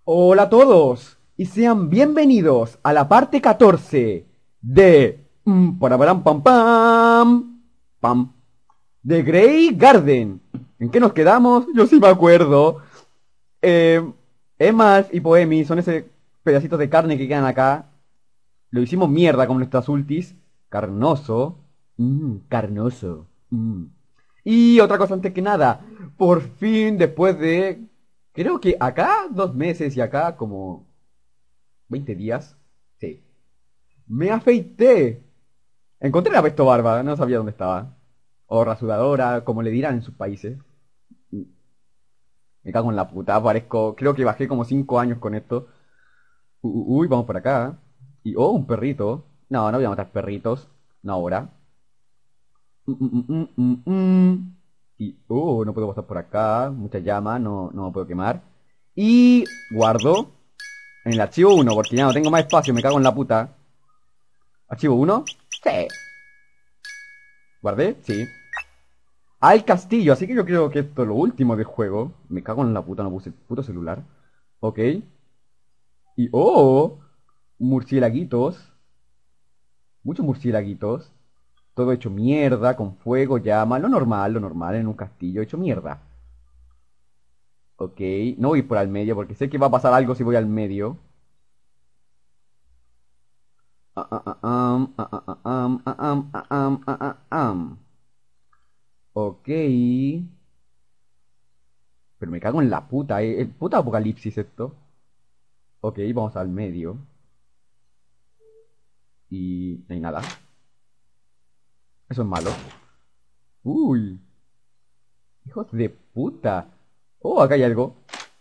Hola a todos y sean bienvenidos a la parte 14 de paraparam pam pam pam de Grey Garden. ¿En qué nos quedamos? Yo sí me acuerdo. Eh, Emas y Poemi son ese pedacitos de carne que quedan acá. Lo hicimos mierda con nuestras ultis. Carnoso. Carnoso. Y otra cosa antes que nada. Por fin, después de... Creo que acá 2 meses y acá como 20 días. Sí. Me afeité. Encontré la Pesto Barba. No sabía dónde estaba. O rasuradora, como le dirán en sus países. Me cago en la puta. Parezco... Creo que bajé como 5 años con esto. Uy, vamos por acá. Y, oh, un perrito. No, no voy a matar perritos. No ahora. Y, oh, no puedo pasar por acá. Mucha llama, no me puedo quemar. Y guardo en el archivo 1 porque ya no tengo más espacio, me cago en la puta. Archivo 1. Sí. Guardé, sí. Al castillo, así que yo creo que esto es lo último del juego. Me cago en la puta, no puse el puto celular. Ok. Y, oh, murciélaguitos. Muchos murciélaguitos. Todo hecho mierda, con fuego, llama. Lo normal en un castillo hecho mierda. Ok, no voy por al medio porque sé que va a pasar algo si voy al medio. Ok. Pero me cago en la puta, el puta apocalipsis esto. Ok, vamos al medio. Y no hay nada. Eso es malo. Uy, hijos de puta. Oh, acá hay algo.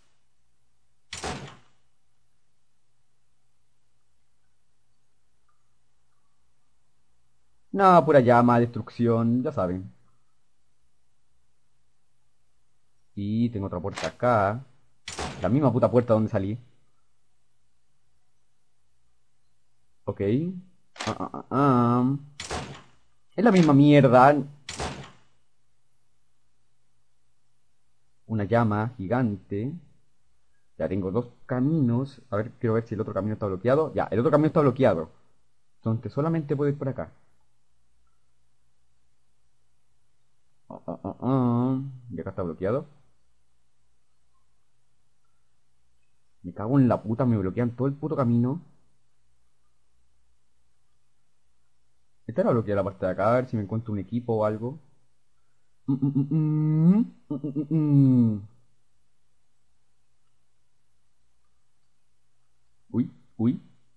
No, pura llama, destrucción, ya saben. Y tengo otra puerta acá. La misma puta puerta donde salí. Ok. Ah, ah, ah, ah. Es la misma mierda. Una llama gigante. Ya tengo dos caminos. A ver, quiero ver si el otro camino está bloqueado. Ya, el otro camino está bloqueado. Entonces solamente puedo ir por acá. Ah, ah, ah, ah. Y acá está bloqueado. Me cago en la puta, me bloquean todo el puto camino. Esta era bloqueada la parte de acá, a ver si me encuentro un equipo o algo. Mm, mm, mm, mm, mm, mm, mm, mm. Uy, uy.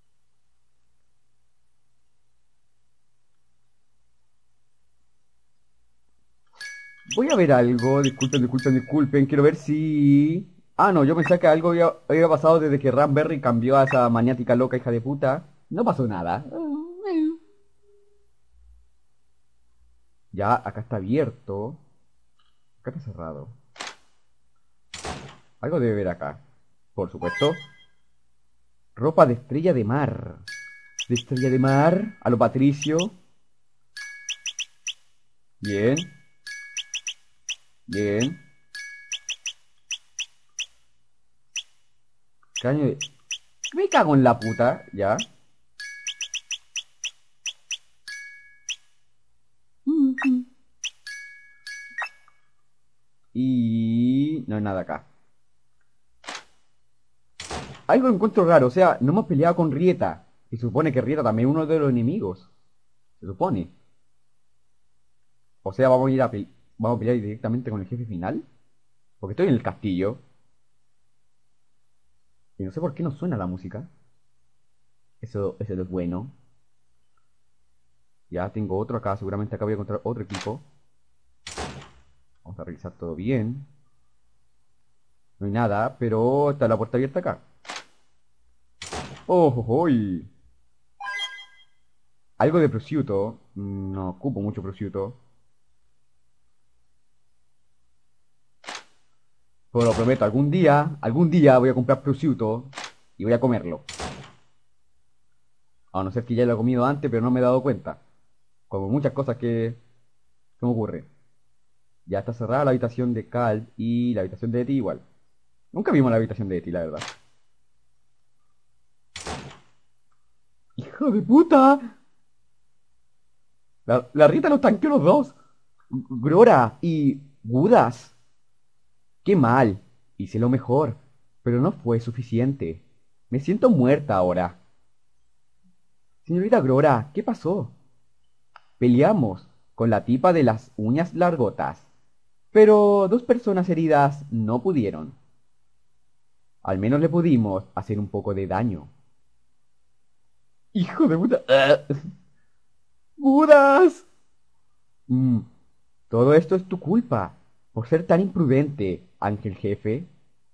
Voy a ver algo. Disculpen, disculpen, disculpen. Quiero ver si... Ah, no, yo pensé que algo había pasado desde que Ramberry cambió a esa maniática loca hija de puta. No pasó nada. Ya, acá está abierto. Acá está cerrado. Algo debe haber acá. Por supuesto. Ropa de estrella de mar. De estrella de mar. A lo Patricio. Bien, bien. Caño de... Me cago en la puta, ya. Y... no hay nada acá. Algo encuentro raro, o sea, no hemos peleado con Rieta. Y se supone que Rieta también es uno de los enemigos. Se supone. O sea, vamos a ir vamos a pelear directamente con el jefe final. Porque estoy en el castillo. Y no sé por qué no suena la música. Eso es bueno. Ya tengo otro acá. Seguramente acá voy a encontrar otro equipo. Vamos a revisar todo bien. No hay nada, pero está la puerta abierta acá. ¡Oh, oh, oh! Algo de prosciutto. No ocupo mucho prosciutto. Pero lo prometo, algún día voy a comprar prosciutto y voy a comerlo. A no ser que ya lo he comido antes, pero no me he dado cuenta. Como muchas cosas que me ocurren. Ya está cerrada la habitación de Cal y la habitación de Eti igual. Nunca vimos la habitación de Eti, la verdad. ¡Hijo de puta! La Rita los tanqueó los dos. Grora y Budas. Qué mal. Hice lo mejor, pero no fue suficiente. Me siento muerta ahora. Señorita Grora, ¿qué pasó? Peleamos con la tipa de las uñas largotas, pero dos personas heridas no pudieron. Al menos le pudimos hacer un poco de daño. ¡Hijo de puta! ¡Budas! Mm, todo esto es tu culpa, por ser tan imprudente, Ángel Jefe.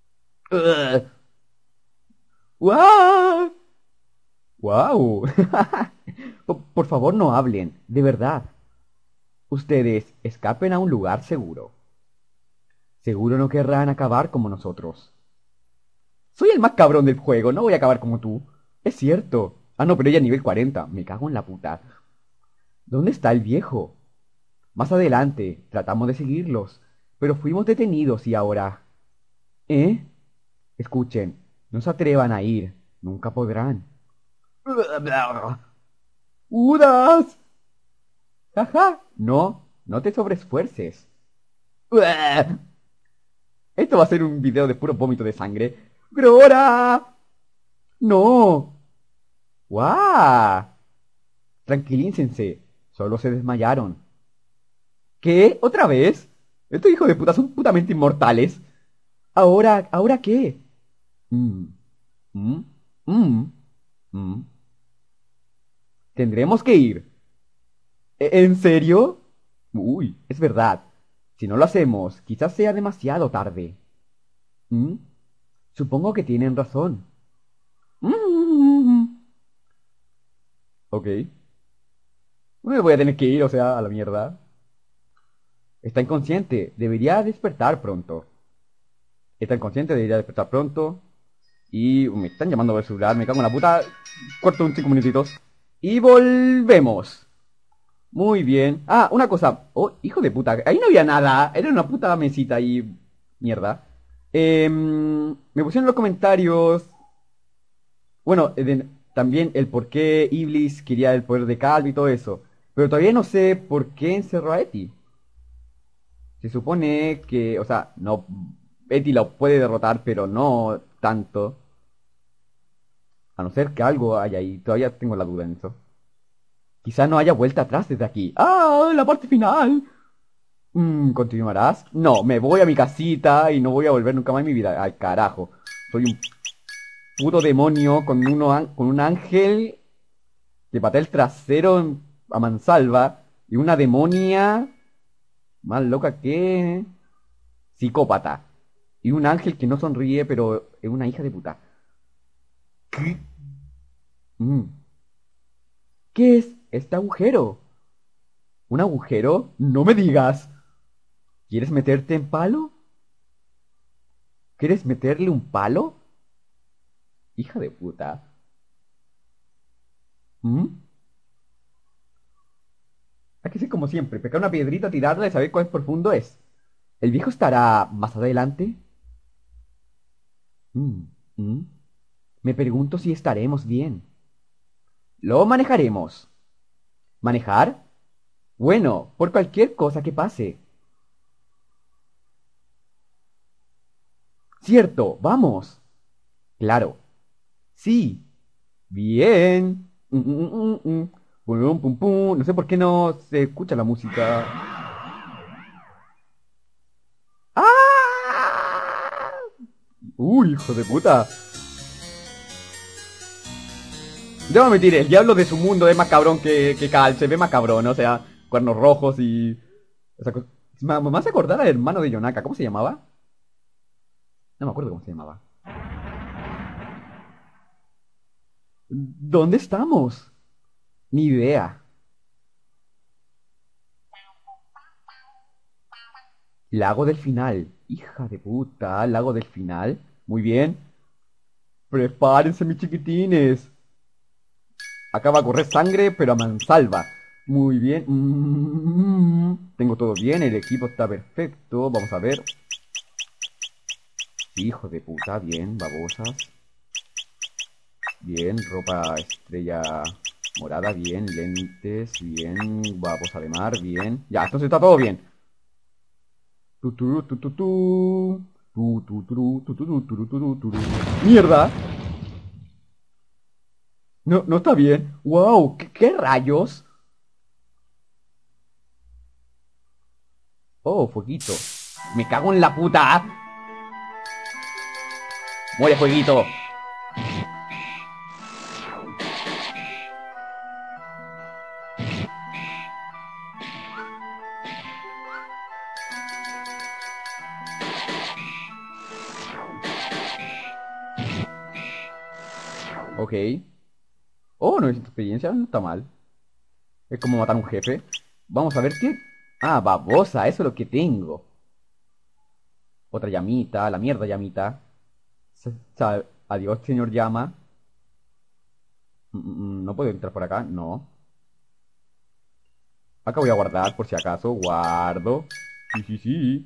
¡Guau! ¡Guau! Por favor, no hablen, de verdad. Ustedes escapen a un lugar seguro. Seguro no querrán acabar como nosotros. Soy el más cabrón del juego, no voy a acabar como tú. Es cierto. Ah, no, pero ella es nivel 40. Me cago en la puta. ¿Dónde está el viejo? Más adelante, tratamos de seguirlos, pero fuimos detenidos y ahora... ¿Eh? Escuchen, no se atrevan a ir. Nunca podrán. ¡Udas! Jaja, no, no te sobreesfuerces. Esto va a ser un video de puro vómito de sangre. ¡Grora! ¡No! ¡Guau! Tranquilícense, solo se desmayaron. ¿Qué? ¿Otra vez? Estos hijos de puta son putamente inmortales. ¿Ahora qué? Mm, mm, mm, mm. Tendremos que ir. ¿En serio? Uy, es verdad. Si no lo hacemos, quizás sea demasiado tarde. ¿Mm? Supongo que tienen razón. Mm. Ok. Me voy a tener que ir, o sea, a la mierda. Está inconsciente. Debería despertar pronto. Está inconsciente, debería despertar pronto. Y me están llamando por el celular. Me cago en la puta. Corto un 5 minutitos. Y volvemos. Muy bien. Ah, una cosa. Oh, hijo de puta. Ahí no había nada. Era una puta mesita ahí. Mierda. Me pusieron en los comentarios. Bueno, también el por qué Iblis quería el poder de Calvi y todo eso. Pero todavía no sé por qué encerró a Eti. Se supone que, o sea, no, Eti lo puede derrotar, pero no tanto. A no ser que algo haya ahí. Todavía tengo la duda en eso. Quizá no haya vuelta atrás desde aquí. ¡Ah! La parte final. ¿Continuarás? No, me voy a mi casita y no voy a volver nunca más en mi vida. Al carajo. Soy un puto demonio con un ángel que patea el trasero a mansalva y una demonia más loca que psicópata y un ángel que no sonríe pero es una hija de puta. ¿Qué? Mm. ¿Qué es este agujero? ¿Un agujero? No me digas. ¿Quieres meterte en palo? ¿Quieres meterle un palo? Hija de puta. ¿Mm? Hay que ser como siempre, pecar una piedrita, tirarla y saber cuán profundo es. ¿El viejo estará más adelante? Mm, mm. Me pregunto si estaremos bien. Lo manejaremos. ¿Manejar? Bueno, por cualquier cosa que pase. Cierto, vamos. Claro. Sí. Bien. Pum, pum, pum. No sé por qué no se escucha la música. ¡Ah! Uy, hijo de puta. Debo admitir, el diablo de su mundo es más cabrón que Cal, se ve más cabrón, o sea, cuernos rojos y... esa cosa. Me hace acordar al hermano de Yonaka, ¿cómo se llamaba? No me acuerdo cómo se llamaba. ¿Dónde estamos? Ni idea. Lago del final. Hija de puta, lago del final. Muy bien. Prepárense, mis chiquitines. Acaba de correr sangre, pero a mansalva. Muy bien. Tengo todo bien, el equipo está perfecto. Vamos a ver. Hijo de puta, bien, babosas. Bien, ropa estrella Morada, bien. Lentes, bien. Vapos de mar, bien. Ya, entonces está todo bien. Tu, tu, tu, tu, tu. Tu, tu, tu, tu, tu, tu, tu, tu, tu, tu, tu. ¡Mierda! No, no está bien. ¡Wow! ¿Qué rayos? Oh, fueguito. Me cago en la puta. Muere, fueguito. Ok. Oh, 900 experiencia, no está mal. Es como matar a un jefe. Vamos a ver qué. Ah, babosa, eso es lo que tengo. Otra llamita, la mierda llamita. Adiós, señor llama. No puedo entrar por acá, no. Acá voy a guardar por si acaso. Guardo. Sí, sí, sí.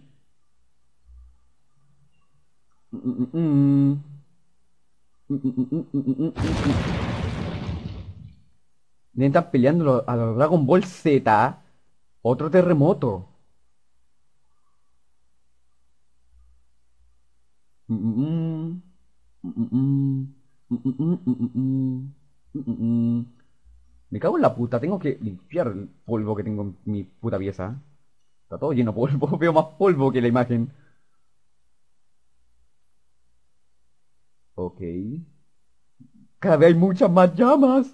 Mm, mm, mm. Mm, mm, mm, mm, mm, mm, mm. Están peleando a los Dragon Ball Z. Otro terremoto. Mm, mm, mm, mm, mm, mm, mm, mm, mm, mm, mm, mm, mm, mm. Me cago en la puta, tengo que limpiar el polvo que tengo en mi puta pieza. Está todo lleno de polvo, veo más polvo que la imagen. Ok. Cada vez hay muchas más llamas.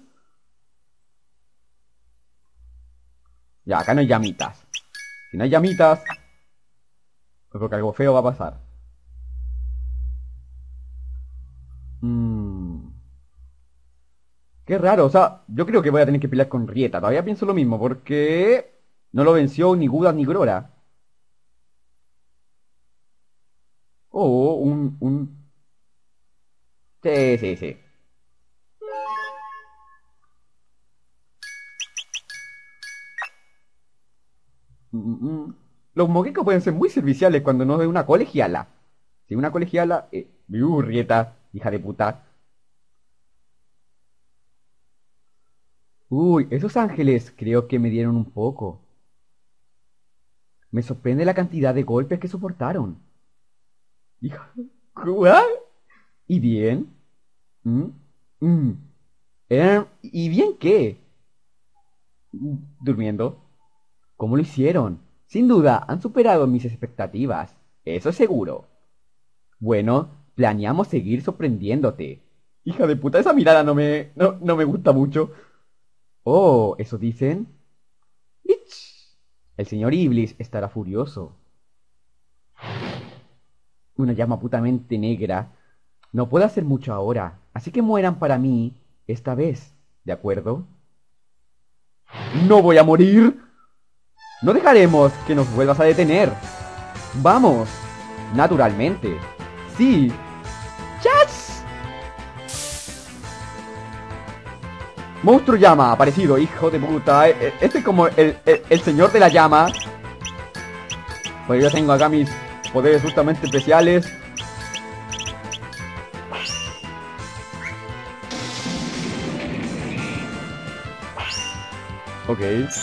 Ya, acá no hay llamitas. Si no hay llamitas, es porque algo feo va a pasar. Mmm. Qué raro, o sea, yo creo que voy a tener que pelear con Rieta. Todavía pienso lo mismo, porque no lo venció ni Gudas ni Grora. Oh, un... Sí, sí, sí. Mm, mm, mm. Los moquecos pueden ser muy serviciales cuando no es una colegiala. Si una colegiala, Rieta, hija de puta. Uy, esos ángeles creo que me dieron un poco. Me sorprende la cantidad de golpes que soportaron. Hija, ¿what? ¿Y bien? ¿Mm? ¿Mm? ¿Y bien qué? ¿Durmiendo? ¿Cómo lo hicieron? Sin duda, han superado mis expectativas. Eso es seguro. Bueno, planeamos seguir sorprendiéndote. Hija de puta, esa mirada no me gusta mucho. Oh, ¿eso dicen? Ich. El señor Iblis estará furioso. Una llama putamente negra. No puedo hacer mucho ahora, así que mueran para mí esta vez, ¿de acuerdo? ¡No voy a morir! No dejaremos que nos vuelvas a detener. Vamos, naturalmente. Sí. ¡Chas! Monstruo llama, aparecido, hijo de puta. Este es como el señor de la llama. Pues yo tengo acá mis poderes justamente especiales. Ok.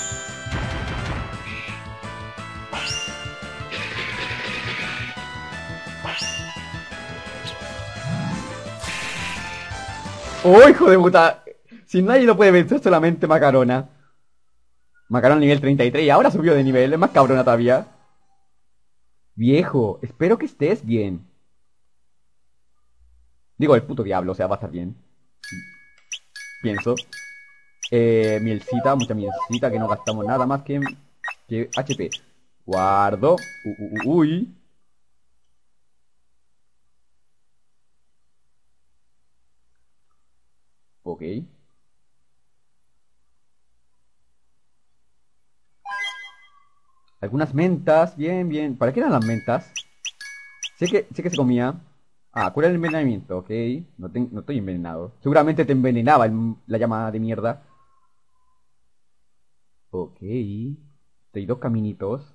¡Oh, hijo de puta! Si nadie lo puede vencer, solamente Macarona. Macarona nivel 33 y ahora subió de nivel, es más cabrona todavía. Viejo, espero que estés bien. Digo, el puto diablo, o sea, va a estar bien. Pienso. Mielcita, mucha mielcita, que no gastamos nada más que HP. Guardo. Uy. Ok. Algunas mentas, bien, bien. ¿Para qué eran las mentas? Sé que se comía. Ah, cura el envenenamiento, ok. No estoy envenenado. Seguramente te envenenaba la llama de mierda. Ok. Hay dos caminitos.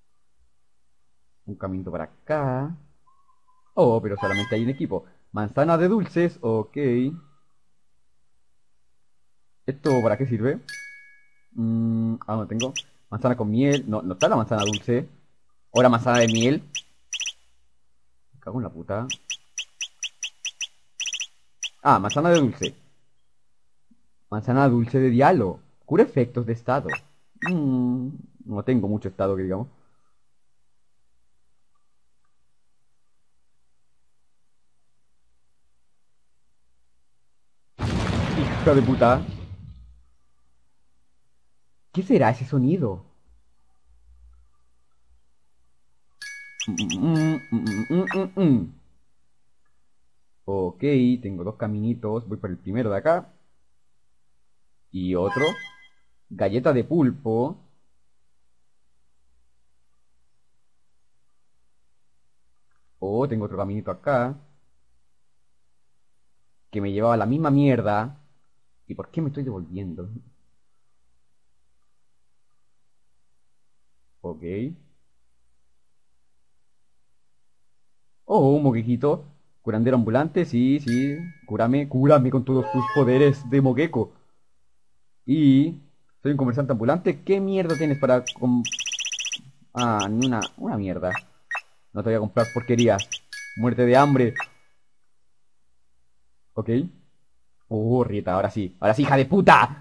Un caminito para acá. Oh, pero solamente hay un equipo. Manzana de dulces, ok. ¿Esto para qué sirve? No tengo. Manzana con miel. No, no está la manzana dulce. Ahora manzana de miel. Me cago en la puta. Ah, manzana de dulce. Manzana dulce de diálogo. Cura efectos de estado. Mm, no tengo mucho estado que digamos. Hija de puta. ¿Qué será ese sonido? Ok, tengo dos caminitos. Voy por el primero de acá. Y otro. Galleta de pulpo. Oh, tengo otro caminito acá. Que me llevaba a la misma mierda. ¿Y por qué me estoy devolviendo? Ok. Oh, un moquequito. Curandero ambulante, sí, sí. Cúrame, cúrame con todos tus poderes de moqueco. Y... Soy un comerciante ambulante. ¿Qué mierda tienes para... Ah, ni una mierda. No te voy a comprar porquerías. Muerte de hambre. Ok. Oh, Rita, ahora sí. Ahora sí, hija de puta.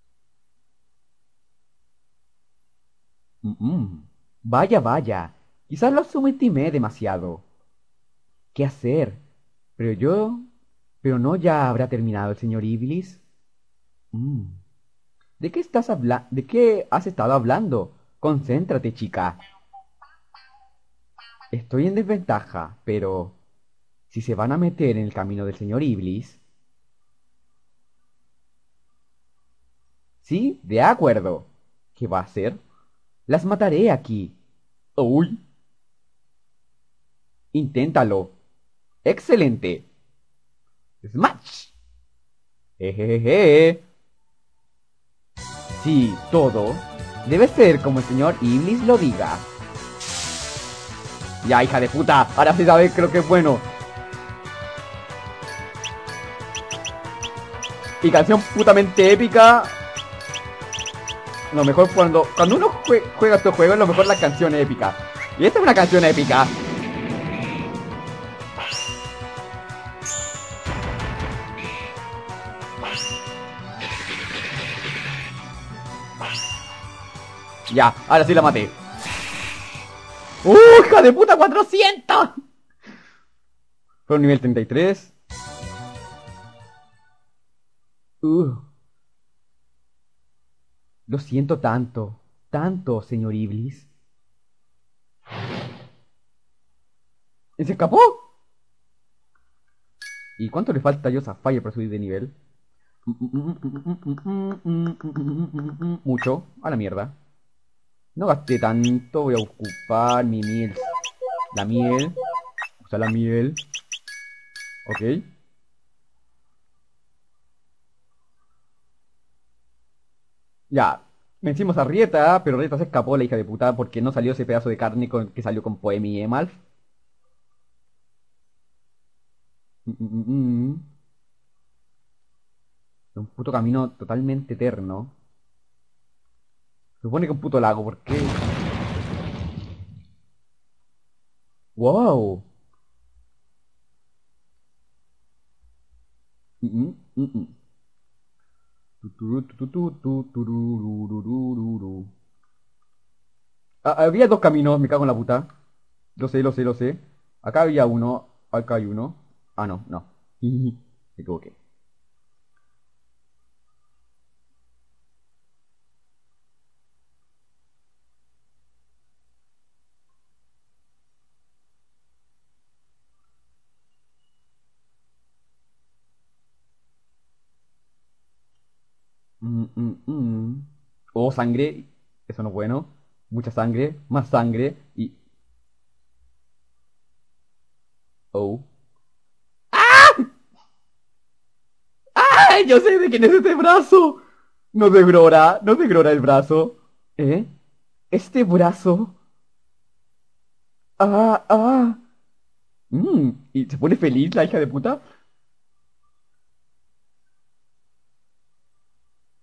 Vaya, vaya. Quizás lo subestimé demasiado. ¿Qué hacer? Pero yo... Pero no ya habrá terminado el señor Iblis. Mm. ¿De qué estás hablando? ¿De qué has estado hablando? Concéntrate, chica. Estoy en desventaja, pero... Si se van a meter en el camino del señor Iblis... Sí, de acuerdo. ¿Qué va a hacer? Las mataré aquí. Uy. Inténtalo. Excelente. Smash. Jejeje. Sí, todo debe ser como el señor Iblis lo diga. Ya, hija de puta. Ahora sí sabes, creo que es bueno. Y canción putamente épica. Lo mejor cuando uno juega estos juegos, lo mejor la canción épica. Y esta es una canción épica. Ya, ahora sí la maté. Hija de puta! ¡400! Fue un nivel 33. Uh, lo siento tanto. Tanto, señor Iblis. ¿Y se escapó? ¿Y cuánto le falta a Joseph Fire para subir de nivel? Mucho. A la mierda. No gasté tanto. Voy a ocupar mi miel. La miel. Usa la miel. Ok. Ya. Vencimos a Rieta, pero Rieta se escapó, la hija de puta, porque no salió ese pedazo de carne que salió con Poemi y Emalf. Un puto camino totalmente eterno. Se supone que un puto lago, ¿por qué? ¡Wow! Mm, mm, mm, mm. Tururururururururururu. Había dos caminos, me cago en la puta. Lo sé, lo sé, lo sé. Acá había uno, acá hay uno. Ah, no, no. Me equivoqué. Oh, sangre. Eso no es bueno. Mucha sangre, más sangre y... Oh. ¡Ay! Yo sé de quién es este brazo. No de Grora el brazo. ¿Eh? Este brazo. Ah, ah. Y se pone feliz la hija de puta.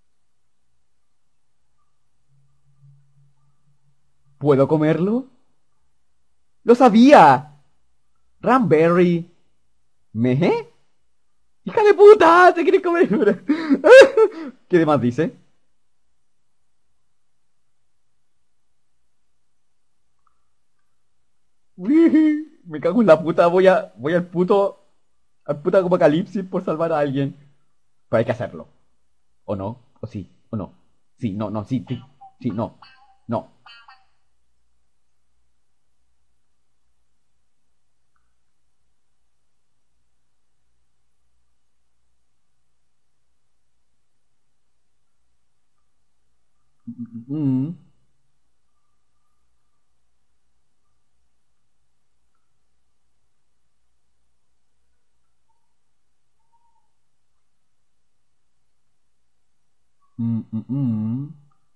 ¿Puedo comerlo? ¡Lo sabía! Ranberry. ¿Meje? ¡Hija de puta! ¡Te quieres comer! ¿Qué demás dice? Me cago en la puta, voy al puto apocalipsis por salvar a alguien. Pero hay que hacerlo. ¿O no? ¿O sí? ¿O no? Sí, no, no, sí, sí, sí, no, no. Mm, mm, mm, mm.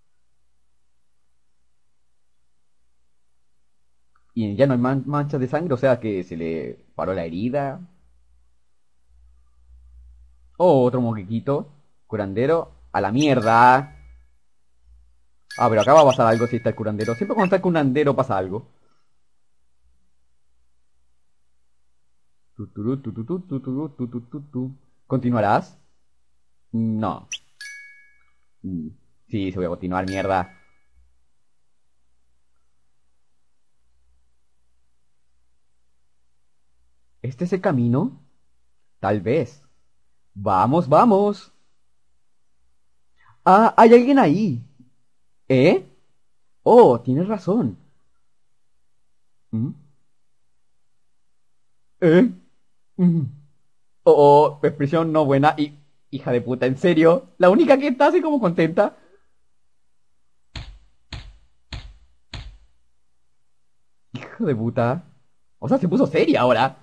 Y ya no hay manchas de sangre, o sea que se le paró la herida. Oh, otro moquiquito. Curandero. A la mierda. Ah, pero acá va a pasar algo si está el curandero. Siempre cuando está el curandero pasa algo. Tuturú, tututú, tuturú, tututú. ¿Continuarás? No. Mm, sí, se voy a continuar, mierda. ¿Este es el camino? Tal vez. Vamos, vamos. Ah, hay alguien ahí. ¿Eh? Oh, tienes razón. ¿Mm? ¿Eh? Mm. Oh, oh, expresión no buena. Y, hija de puta, ¿en serio? La única que está así como contenta. Hijo de puta. O sea, se puso seria ahora.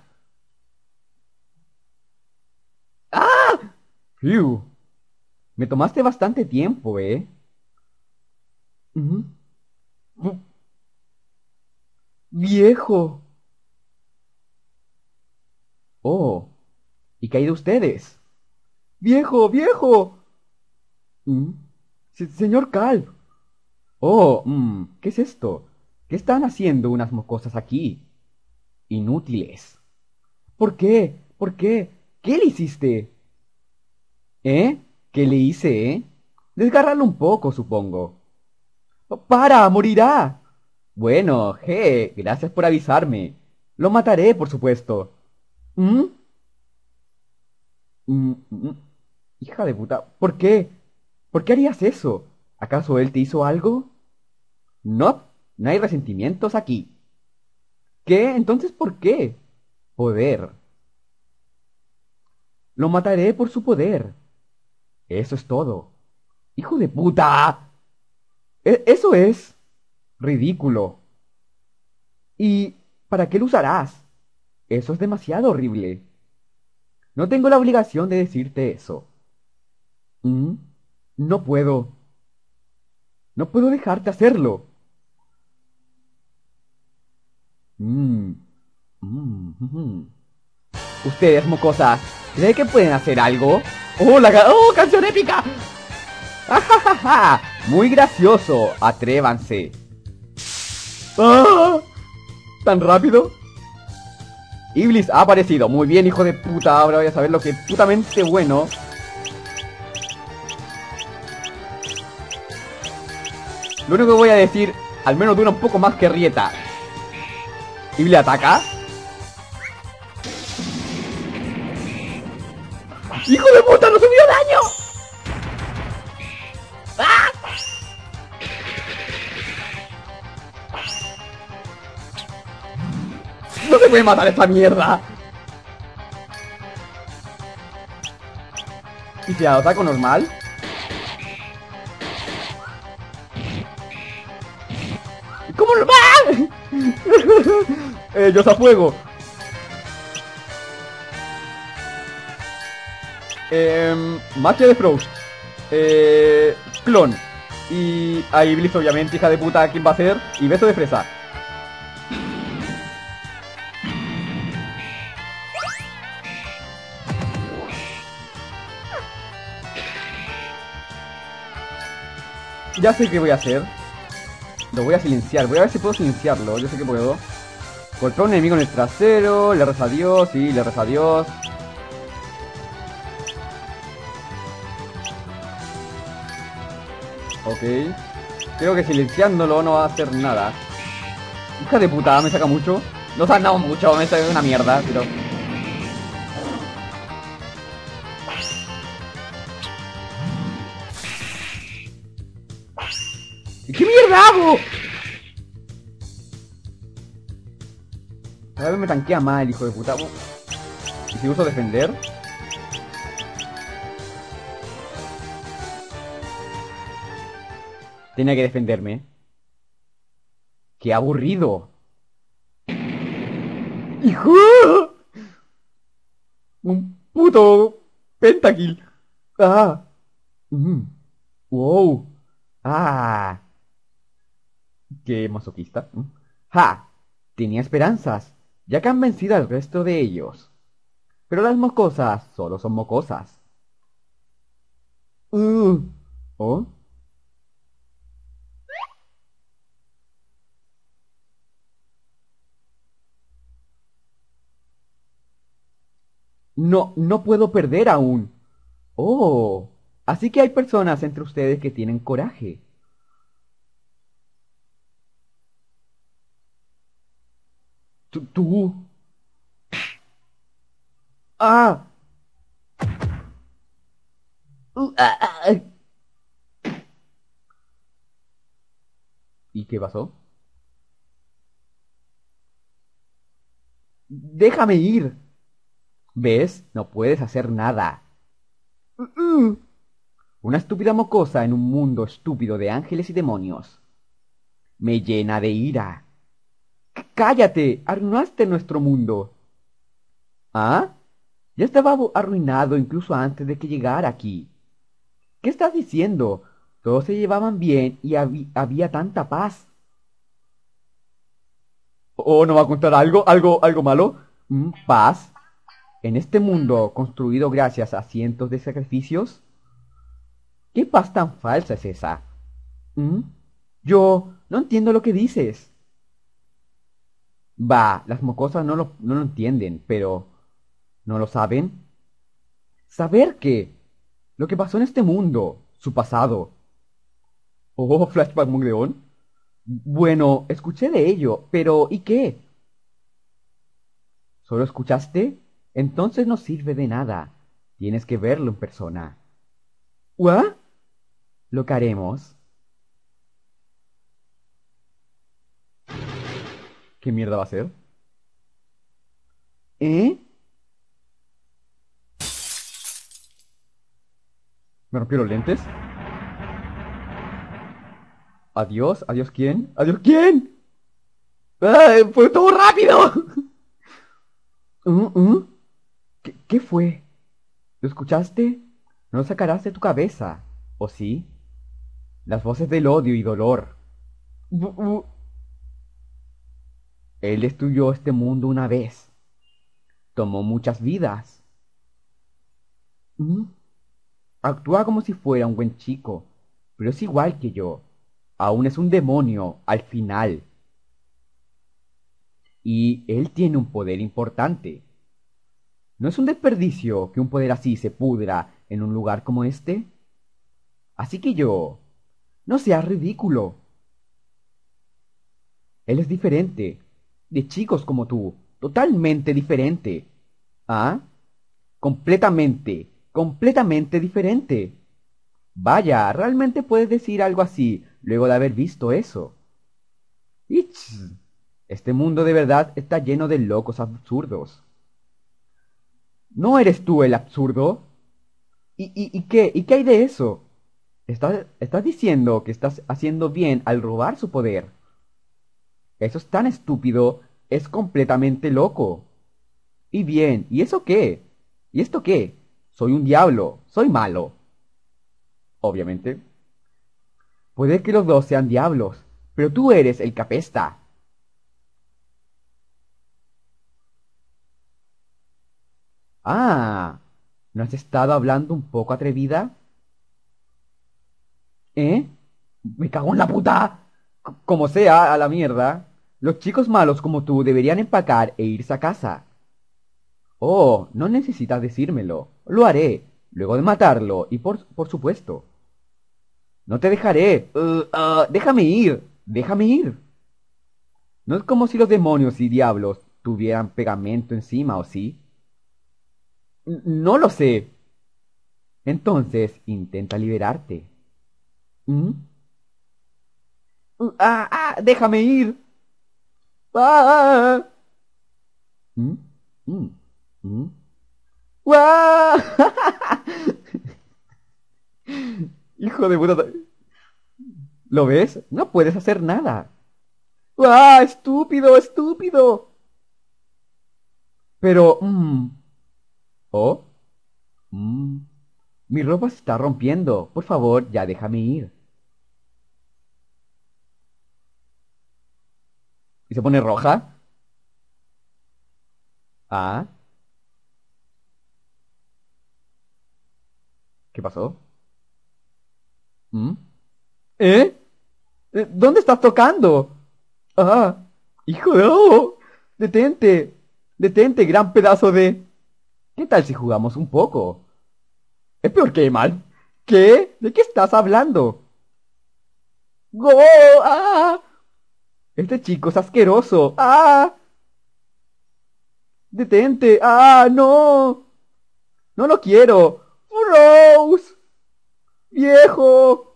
¡Ah! Phew. Me tomaste bastante tiempo, ¿eh? Ujú. Bu- Viejo. Oh, ¿y qué hay de ustedes? Viejo, viejo. Mm. Señor Calv. Oh, ¿qué es esto? ¿Qué están haciendo unas mocosas aquí? Inútiles. ¿Por qué? ¿Por qué? ¿Qué le hiciste? ¿Eh? ¿Qué le hice, eh? Desgarrarlo un poco, supongo. ¡Para! ¡Morirá! Bueno, gracias por avisarme. Lo mataré, por supuesto. ¿Mm? Mm. Hija de puta, ¿por qué? ¿Por qué harías eso? ¿Acaso él te hizo algo? No, no hay resentimientos aquí. ¿Qué? Entonces, ¿por qué? Poder. Lo mataré por su poder. Eso es todo. ¡Hijo de puta! Eso es ridículo. ¿Y para qué lo usarás? Eso es demasiado horrible. No tengo la obligación de decirte eso. ¿Mm? No puedo. No puedo dejarte hacerlo. Mm, ujú. Ustedes, mocosas, ¿creen que pueden hacer algo? ¡Oh, ¡Oh, canción épica! ¡Ajajaja! Muy gracioso. Atrévanse. ¡Ah! ¿Tan rápido? Iblis ha aparecido. Muy bien, hijo de puta. Ahora voy a saber lo que es putamente bueno. Lo único que voy a decir, al menos dura un poco más que Rieta. Iblis ataca. ¡Hijo de puta! ¡No subió daño! ¡Ah! ¡No se puede matar esta mierda! ¿Y si ataco normal? ¿Cómo lo va? Yo a fuego. Magia de Frost. Clon. Y a Iblis, obviamente, hija de puta, ¿quién va a ser? Y beso de fresa. Ya sé qué voy a hacer. Lo voy a silenciar. Voy a ver si puedo silenciarlo. Yo sé que puedo. Golpea a un enemigo en el trasero. Le reza a Dios. Sí, le reza a Dios. Ok. Creo que silenciándolo no va a hacer nada. Hija de puta, me saca mucho. No se han dado mucho, me saca una mierda, pero... ¿Qué mierda hago? A ver, me tanquea mal, hijo de puta. ¿Y si uso defender? Tenía que defenderme. ¡Qué aburrido! ¡Hijo! Un puto pentakill. Ah. Wow. Ah. Qué masoquista. ¡Ja! Tenía esperanzas, ya que han vencido al resto de ellos. Pero las mocosas solo son mocosas. ¿Oh? No, no puedo perder aún. Oh. Así que hay personas entre ustedes que tienen coraje. Tú. Ah. Ah, ah, ah. ¿Y qué pasó? Déjame ir. ¿Ves? No puedes hacer nada. Una estúpida mocosa en un mundo estúpido de ángeles y demonios. Me llena de ira. ¡Cállate! Arruinaste nuestro mundo. ¿Ah? Ya estaba arruinado incluso antes de que llegara aquí. ¿Qué estás diciendo? Todos se llevaban bien y había tanta paz. ¿O no va a contar algo malo? ¿Paz? ¿En este mundo construido gracias a cientos de sacrificios? ¿Qué paz tan falsa es esa? ¿Mm? Yo no entiendo lo que dices. Va, las mocosas no lo entienden, pero ¿no lo saben? ¿Saber qué? Lo que pasó en este mundo, su pasado. Oh, flashback muy león. Bueno, escuché de ello, pero ¿y qué? ¿Solo escuchaste? Entonces no sirve de nada. Tienes que verlo en persona. ¿What? Lo que haremos. ¿Qué mierda va a ser? ¿Eh? ¿Me rompió los lentes? ¿Adiós? ¿Adiós quién? ¿Adiós quién? ¡Ay, fue todo rápido! ¿Mm? ¿Qué fue? ¿Lo escuchaste? No lo sacarás de tu cabeza. ¿O sí? Las voces del odio y dolor. Él destruyó este mundo una vez. Tomó muchas vidas. ¿Mm? Actúa como si fuera un buen chico, pero es igual que yo. Aún es un demonio al final. Y él tiene un poder importante. ¿No es un desperdicio que un poder así se pudra en un lugar como este? Así que yo... No seas ridículo. Él es diferente. De chicos como tú. Totalmente diferente. ¿Ah? Completamente diferente. Vaya, ¿realmente puedes decir algo así luego de haber visto eso? ¡Ich! Este mundo de verdad está lleno de locos absurdos. ¿No eres tú el absurdo? ¿Y qué? ¿Y qué hay de eso? Estás diciendo que estás haciendo bien al robar su poder. Eso es tan estúpido, es completamente loco. Y bien, ¿y eso qué? ¿Y esto qué? Soy un diablo, soy malo. Obviamente. Puede que los dos sean diablos, pero tú eres el que apesta. Ah, ¿no has estado hablando un poco atrevida? ¿Eh? ¡Me cago en la puta! Como sea, a la mierda. Los chicos malos como tú deberían empacar e irse a casa. Oh, no necesitas decírmelo. Lo haré, luego de matarlo, y por supuesto. No te dejaré. Déjame ir. Déjame ir. No es como si los demonios y diablos tuvieran pegamento encima, ¿o sí? No lo sé. Entonces, intenta liberarte. ¿Mm? Déjame ir. Ah. ¿Mm? ¿Mm? ¿Mm? ¡Guau! Hijo de puta. ¿Lo ves? No puedes hacer nada. ¡Ah! ¡Estúpido! ¡Estúpido! Pero... ¿Oh? Mm, Mi ropa se está rompiendo. Por favor, ya déjame ir. ¿Y se pone roja? Ah, ¿qué pasó? ¿Mm? ¿Eh? ¿Dónde estás tocando? Ah, hijo de... ¡Oh! Detente. Detente, gran pedazo de... ¿Qué tal si jugamos un poco? Es peor que mal. ¿Qué? ¿De qué estás hablando? ¡Go! ¡Ah! Este chico es asqueroso. ¡Ah! ¡Detente! ¡Ah! ¡No! ¡No lo quiero! ¡Rose! ¡Viejo!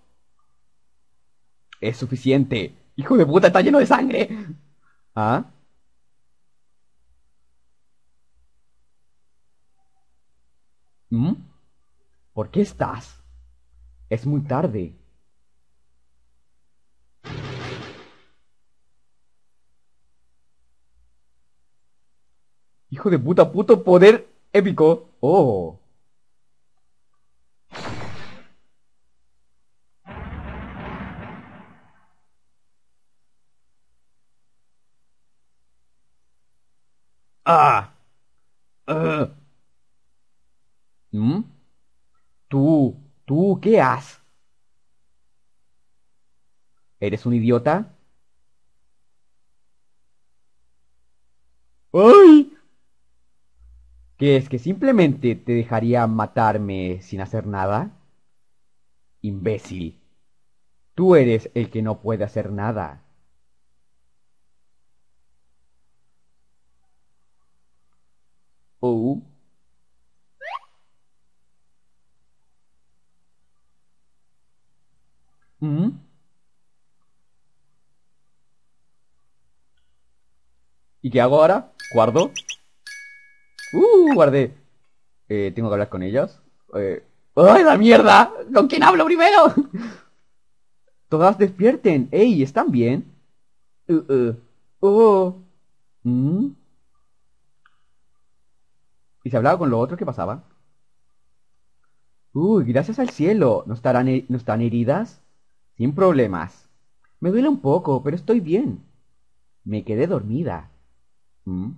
Es suficiente. Hijo de puta, está lleno de sangre. ¿Ah? ¿Mm? ¿Por qué estás? Es muy tarde. Hijo de puta, puto poder épico. Oh. Ah. Ah. ¿Mm? ¿Qué has? ¿Eres un idiota? ¡Ay! ¿Qué es que simplemente te dejaría matarme sin hacer nada? Imbécil. Tú eres el que no puede hacer nada. Oh. ¿Mm? ¿Y qué hago ahora? ¿Guardo? Guardé. ¿Tengo que hablar con ellos? ¡Ay, la mierda! ¿Con quién hablo primero? Todas despierten. ¡Ey! ¿Están bien? Uh, uh. Oh. ¿Mm? ¿Y si hablaba con lo otro, qué pasaba? Uy, gracias al cielo. ¿No están heridas? Sin problemas. Me duele un poco, pero estoy bien. Me quedé dormida. ¿Mm?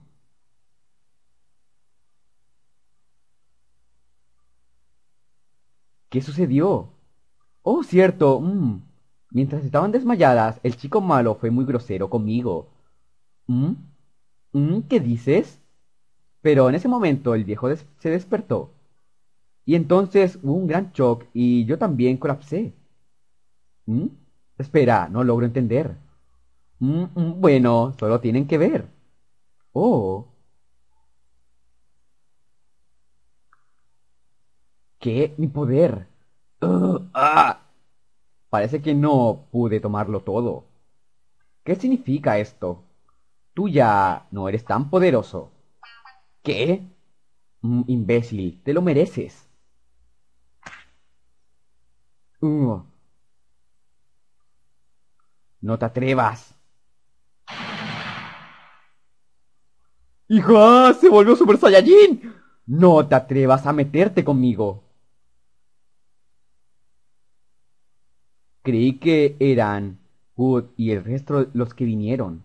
¿Qué sucedió? Oh, cierto. Mientras estaban desmayadas, el chico malo fue muy grosero conmigo. ¿Mm? ¿Qué dices? Pero en ese momento el viejo se despertó. Y entonces hubo un gran shock y yo también colapsé. ¿Mm? Espera, no logro entender. Bueno, solo tienen que ver. Oh, ¿qué? Mi poder. ¡Ah! Parece que no pude tomarlo todo. ¿Qué significa esto? Tú ya no eres tan poderoso. ¿Qué? Imbécil, te lo mereces. Uh, no te atrevas. ¡Hija! ¡Se volvió Super Saiyajin! No te atrevas a meterte conmigo. Creí que eran Wood y el resto los que vinieron.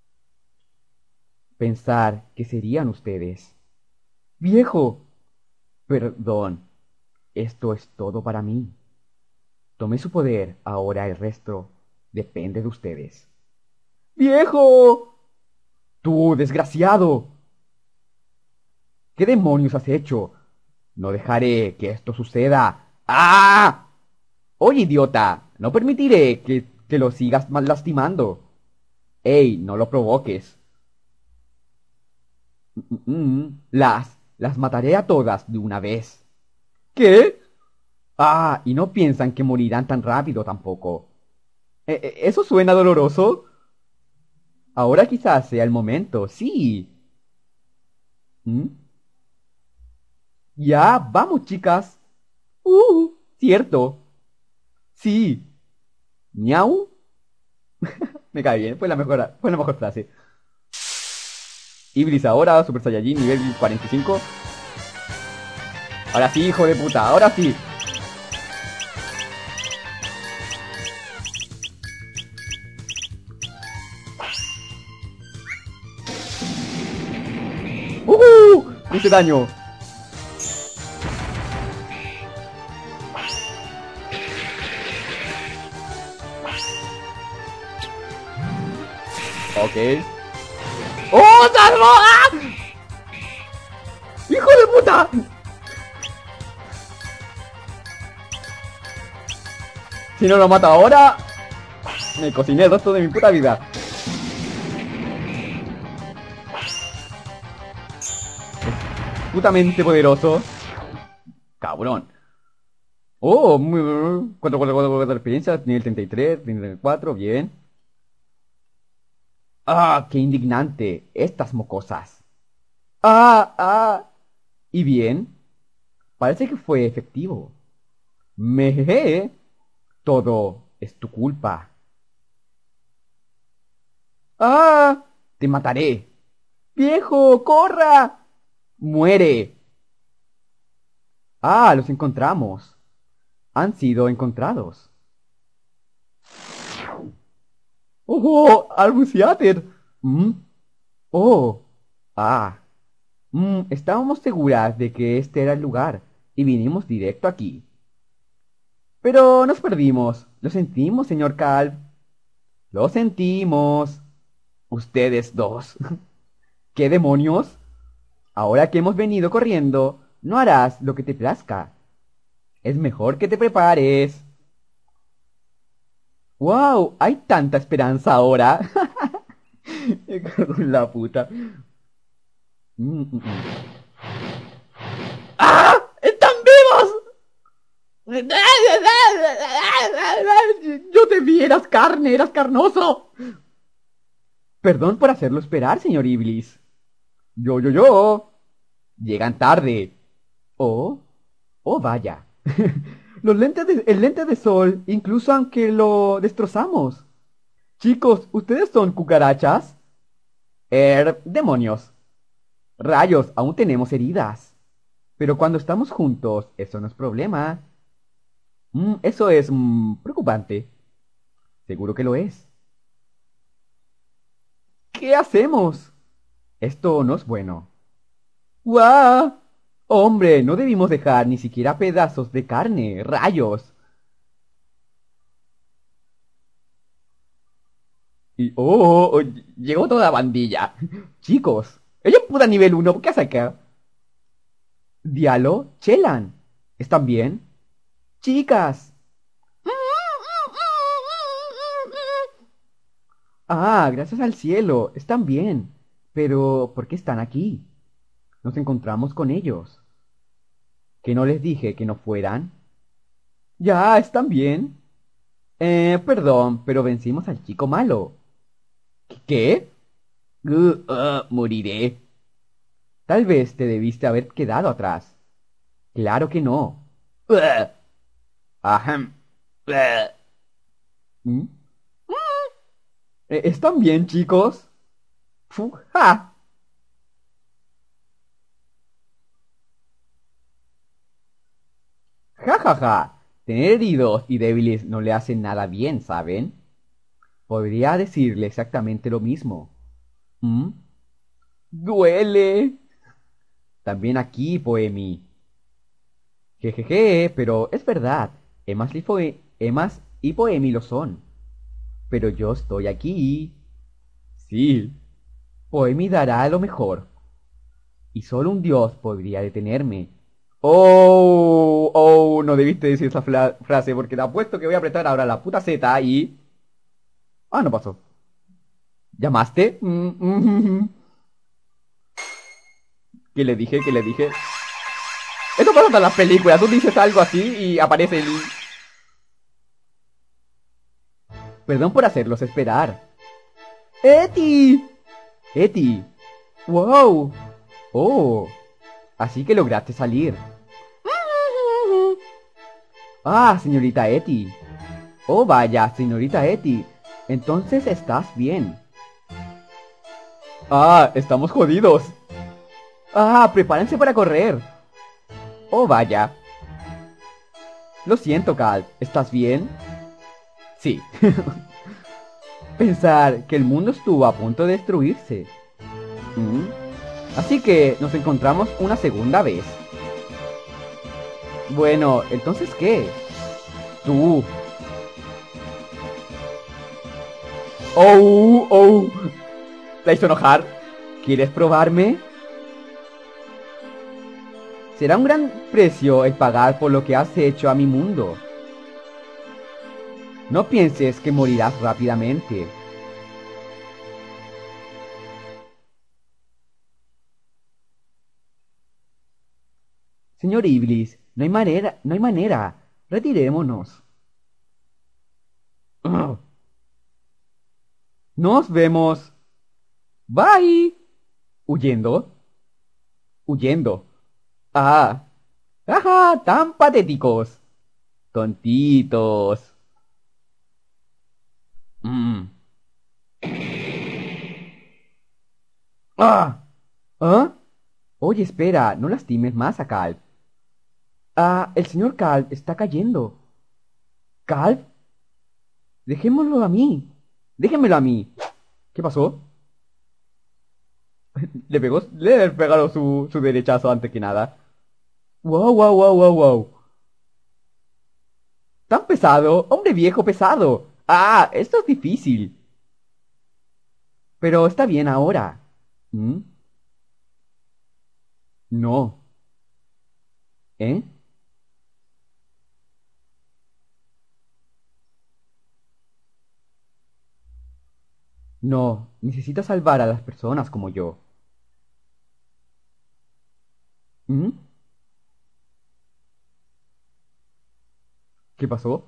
Pensar que serían ustedes. Viejo. Perdón. Esto es todo para mí. Tomé su poder, ahora el resto. Depende de ustedes. ¡Viejo! ¡Tú, desgraciado! ¿Qué demonios has hecho? No dejaré que esto suceda. ¡Ah! Oye, idiota, no permitiré que lo sigas mal lastimando. ¡Ey, no lo provoques! Las mataré a todas de una vez. ¿Qué? Ah, y no piensan que morirán tan rápido tampoco. ¿Eso suena doloroso? Ahora quizás sea el momento, sí. ¿Mm? Ya, vamos, chicas. Cierto. Sí. ¿Miau? Me cae bien, fue la mejor frase. Iblis ahora, Super Saiyajin, nivel 45. Ahora sí, hijo de puta, ahora sí. Me hice daño. Ok. ¡Oh, salvo! ¡Ah! ¡Hijo de puta! Si no lo mato ahora, me cociné el resto de mi puta vida. Putamente poderoso. Cabrón. Oh, 4 de experiencia, nivel 33, nivel 34, bien. Ah, qué indignante. Estas mocosas. Ah. Y bien, parece que fue efectivo. Mejeje. Todo es tu culpa. ¡Ah! ¡Te mataré! ¡Viejo, corra! ¡Muere! Ah, los encontramos. Han sido encontrados. ¡Oh! ¡Albuciater! ¿Mm? ¡Oh! Ah. Estábamos seguras de que este era el lugar y vinimos directo aquí. Pero nos perdimos. Lo sentimos, señor Calv. Lo sentimos. Ustedes dos. ¿Qué demonios? Ahora que hemos venido corriendo, no harás lo que te plazca. Es mejor que te prepares. ¡Wow! Hay tanta esperanza ahora. Me cago en la puta. ¡Ah! ¡Están vivos! Yo te vi, eras carne, eras carnoso. Perdón por hacerlo esperar, señor Iblis. Yo. Llegan tarde. Oh, vaya. El lente de sol, incluso aunque lo destrozamos. Chicos, ¿ustedes son cucarachas? Demonios. Rayos, aún tenemos heridas. Pero cuando estamos juntos, eso no es problema. Eso es preocupante. Seguro que lo es. ¿Qué hacemos? Esto no es bueno. ¡Guau! Hombre, no debimos dejar ni siquiera pedazos de carne. ¡Rayos! Y llegó toda la bandilla. Chicos, ella es puta nivel 1, ¿qué hace acá? Dialo, Chelan. ¿Están bien? Chicas. Ah, gracias al cielo, están bien. Pero, ¿por qué están aquí? Nos encontramos con ellos. ¿Que no les dije que no fueran? Ya, están bien. Perdón, pero vencimos al chico malo. ¿Qué? Moriré. Tal vez te debiste haber quedado atrás. Claro que no. Ahem. ¿Mm? ¿Están bien, chicos? ¡Ja! ¡Ja, ja, ja! Tener heridos y débiles no le hacen nada bien, ¿saben? Podría decirle exactamente lo mismo. ¿Mm? ¡Duele! También aquí, Poemi. Jejeje, pero es verdad. Emas y Poemi lo son. Pero yo estoy aquí. Sí, Poemi dará lo mejor. Y solo un dios podría detenerme. Oh, oh, no debiste decir esa frase porque te apuesto que voy a apretar ahora la puta Z y... Ah, no pasó. ¿Llamaste? ¿Qué le dije? ¿Qué le dije? Eso pasa en las películas. Tú dices algo así y aparece el... Perdón por hacerlos esperar. ¡Eti! ¡Eti! ¡Wow! ¡Oh! Así que lograste salir. Ah, señorita Eti. Oh, vaya, señorita Eti. Entonces estás bien. Ah, estamos jodidos. Ah, prepárense para correr. Oh, vaya. Lo siento, Cal. ¿Estás bien? Sí. Pensar que el mundo estuvo a punto de destruirse. ¿Mm? Así que nos encontramos una segunda vez. Bueno, entonces ¿qué? Tú. Oh, oh. La hizo enojar. ¿Quieres probarme? Será un gran precio el pagar por lo que has hecho a mi mundo. No pienses que morirás rápidamente. Señor Iblis, no hay manera, no hay manera. Retirémonos. Ugh. Nos vemos. Bye. Huyendo. Huyendo. Ah. Ajá, tan patéticos. Tontitos. Mm. Ah. ¿Ah? Oye, espera, no lastimes más a Calv. Ah, el señor Calv está cayendo. ¿Calv? Dejémoslo a mí. Déjenmelo a mí. ¿Qué pasó? Le pegó, le pegaron su derechazo antes que nada. Wow, wow, wow, wow, wow. Tan pesado, hombre viejo pesado. Ah, esto es difícil. Pero está bien ahora. ¿Mm? No. ¿Eh? No, necesito salvar a las personas como yo. ¿Mm? ¿Qué pasó?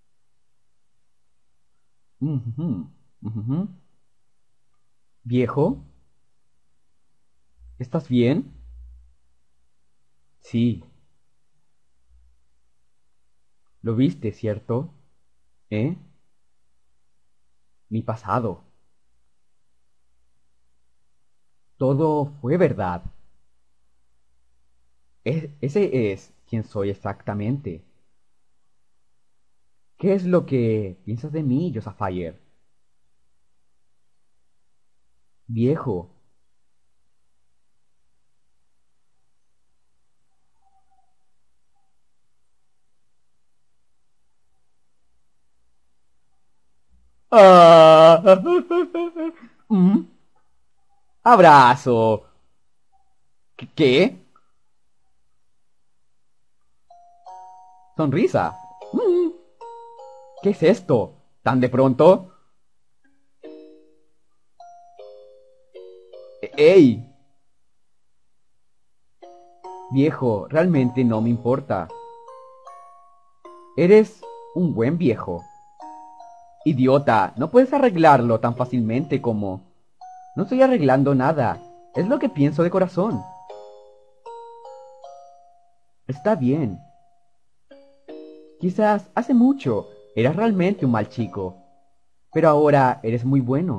Ujujú, ujujú. ¿Viejo? ¿Estás bien? Sí. ¿Lo viste, cierto? ¿Eh? Mi pasado. Todo fue verdad. Ese es quien soy exactamente. ¿Qué es lo que piensas de mí, Josaph? Viejo. Ah. Mm. Abrazo. ¿Qué? Sonrisa. Mm. ¿Qué es esto? ¿Tan de pronto? ¡Ey! Viejo, realmente no me importa. Eres un buen viejo. Idiota, no puedes arreglarlo tan fácilmente como... No estoy arreglando nada. Es lo que pienso de corazón. Está bien. Quizás hace mucho eras realmente un mal chico, pero ahora eres muy bueno.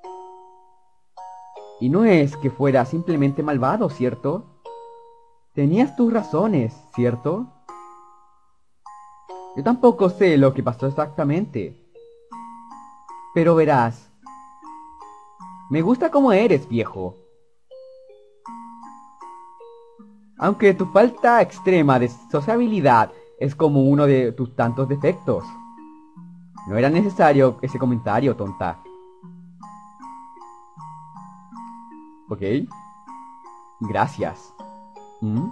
Y no es que fuera simplemente malvado, ¿cierto? Tenías tus razones, ¿cierto? Yo tampoco sé lo que pasó exactamente, pero verás, me gusta cómo eres, viejo. Aunque tu falta extrema de sociabilidad es como uno de tus tantos defectos. No era necesario ese comentario, tonta. Ok. Gracias. ¿Mm?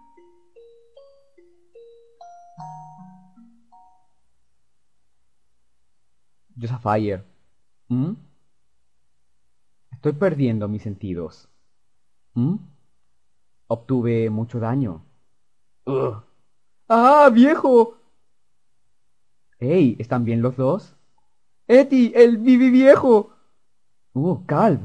Yo Sapphire. ¿Mm? Estoy perdiendo mis sentidos. ¿Mm? Obtuve mucho daño. Ugh. ¡Ah, viejo! ¡Ey! ¿Están bien los dos? ¡Eti, el Vivi viejo! Calv.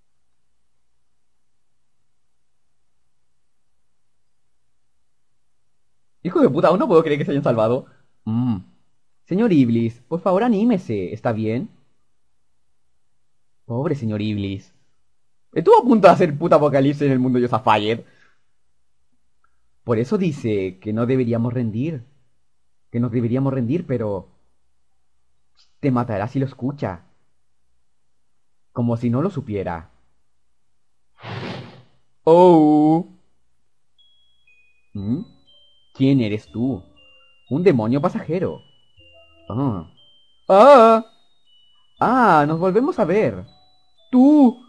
Hijo de puta, aún no puedo creer que se hayan salvado. Mm. Señor Iblis, por favor anímese, ¿está bien? Pobre señor Iblis. Estuvo a punto de hacer puta apocalipsis en el mundo de Sapphire. Por eso dice que no deberíamos rendir. Que nos deberíamos rendir, pero te matará si lo escucha. Como si no lo supiera. Oh. ¿Mm? ¿Quién eres tú? Un demonio pasajero. Ah. Ah. Ah, nos volvemos a ver. Tú.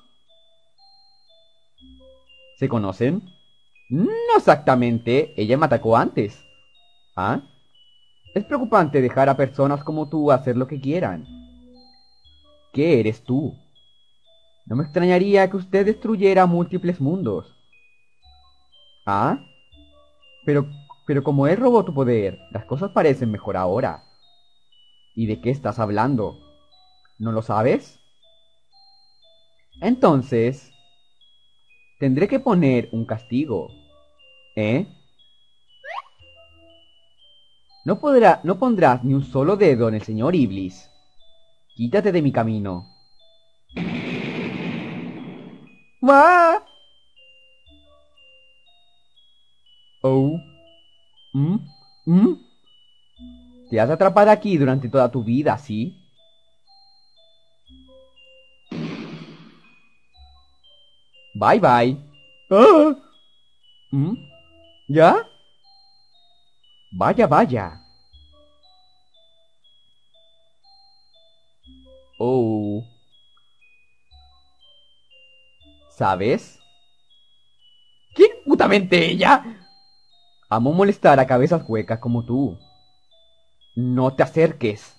¿Se conocen? No exactamente. Ella me atacó antes. ¿Ah? Es preocupante dejar a personas como tú hacer lo que quieran. ¿Qué eres tú? No me extrañaría que usted destruyera múltiples mundos. ¿Ah? Pero, pero como él robó tu poder, las cosas parecen mejor ahora. ¿Y de qué estás hablando? ¿No lo sabes? Entonces, tendré que poner un castigo. ¿Eh? No pondrás ni un solo dedo en el señor Iblis. Quítate de mi camino. ¡Ah! Oh. ¿Mm? ¿Mm? Te has atrapado aquí durante toda tu vida, ¿sí? Bye bye. ¡Ah! ¿Mm? ¿Ya? Vaya, vaya. Oh. ¿Sabes? ¿Quién putamente ella? Amo molestar a cabezas huecas como tú. No te acerques.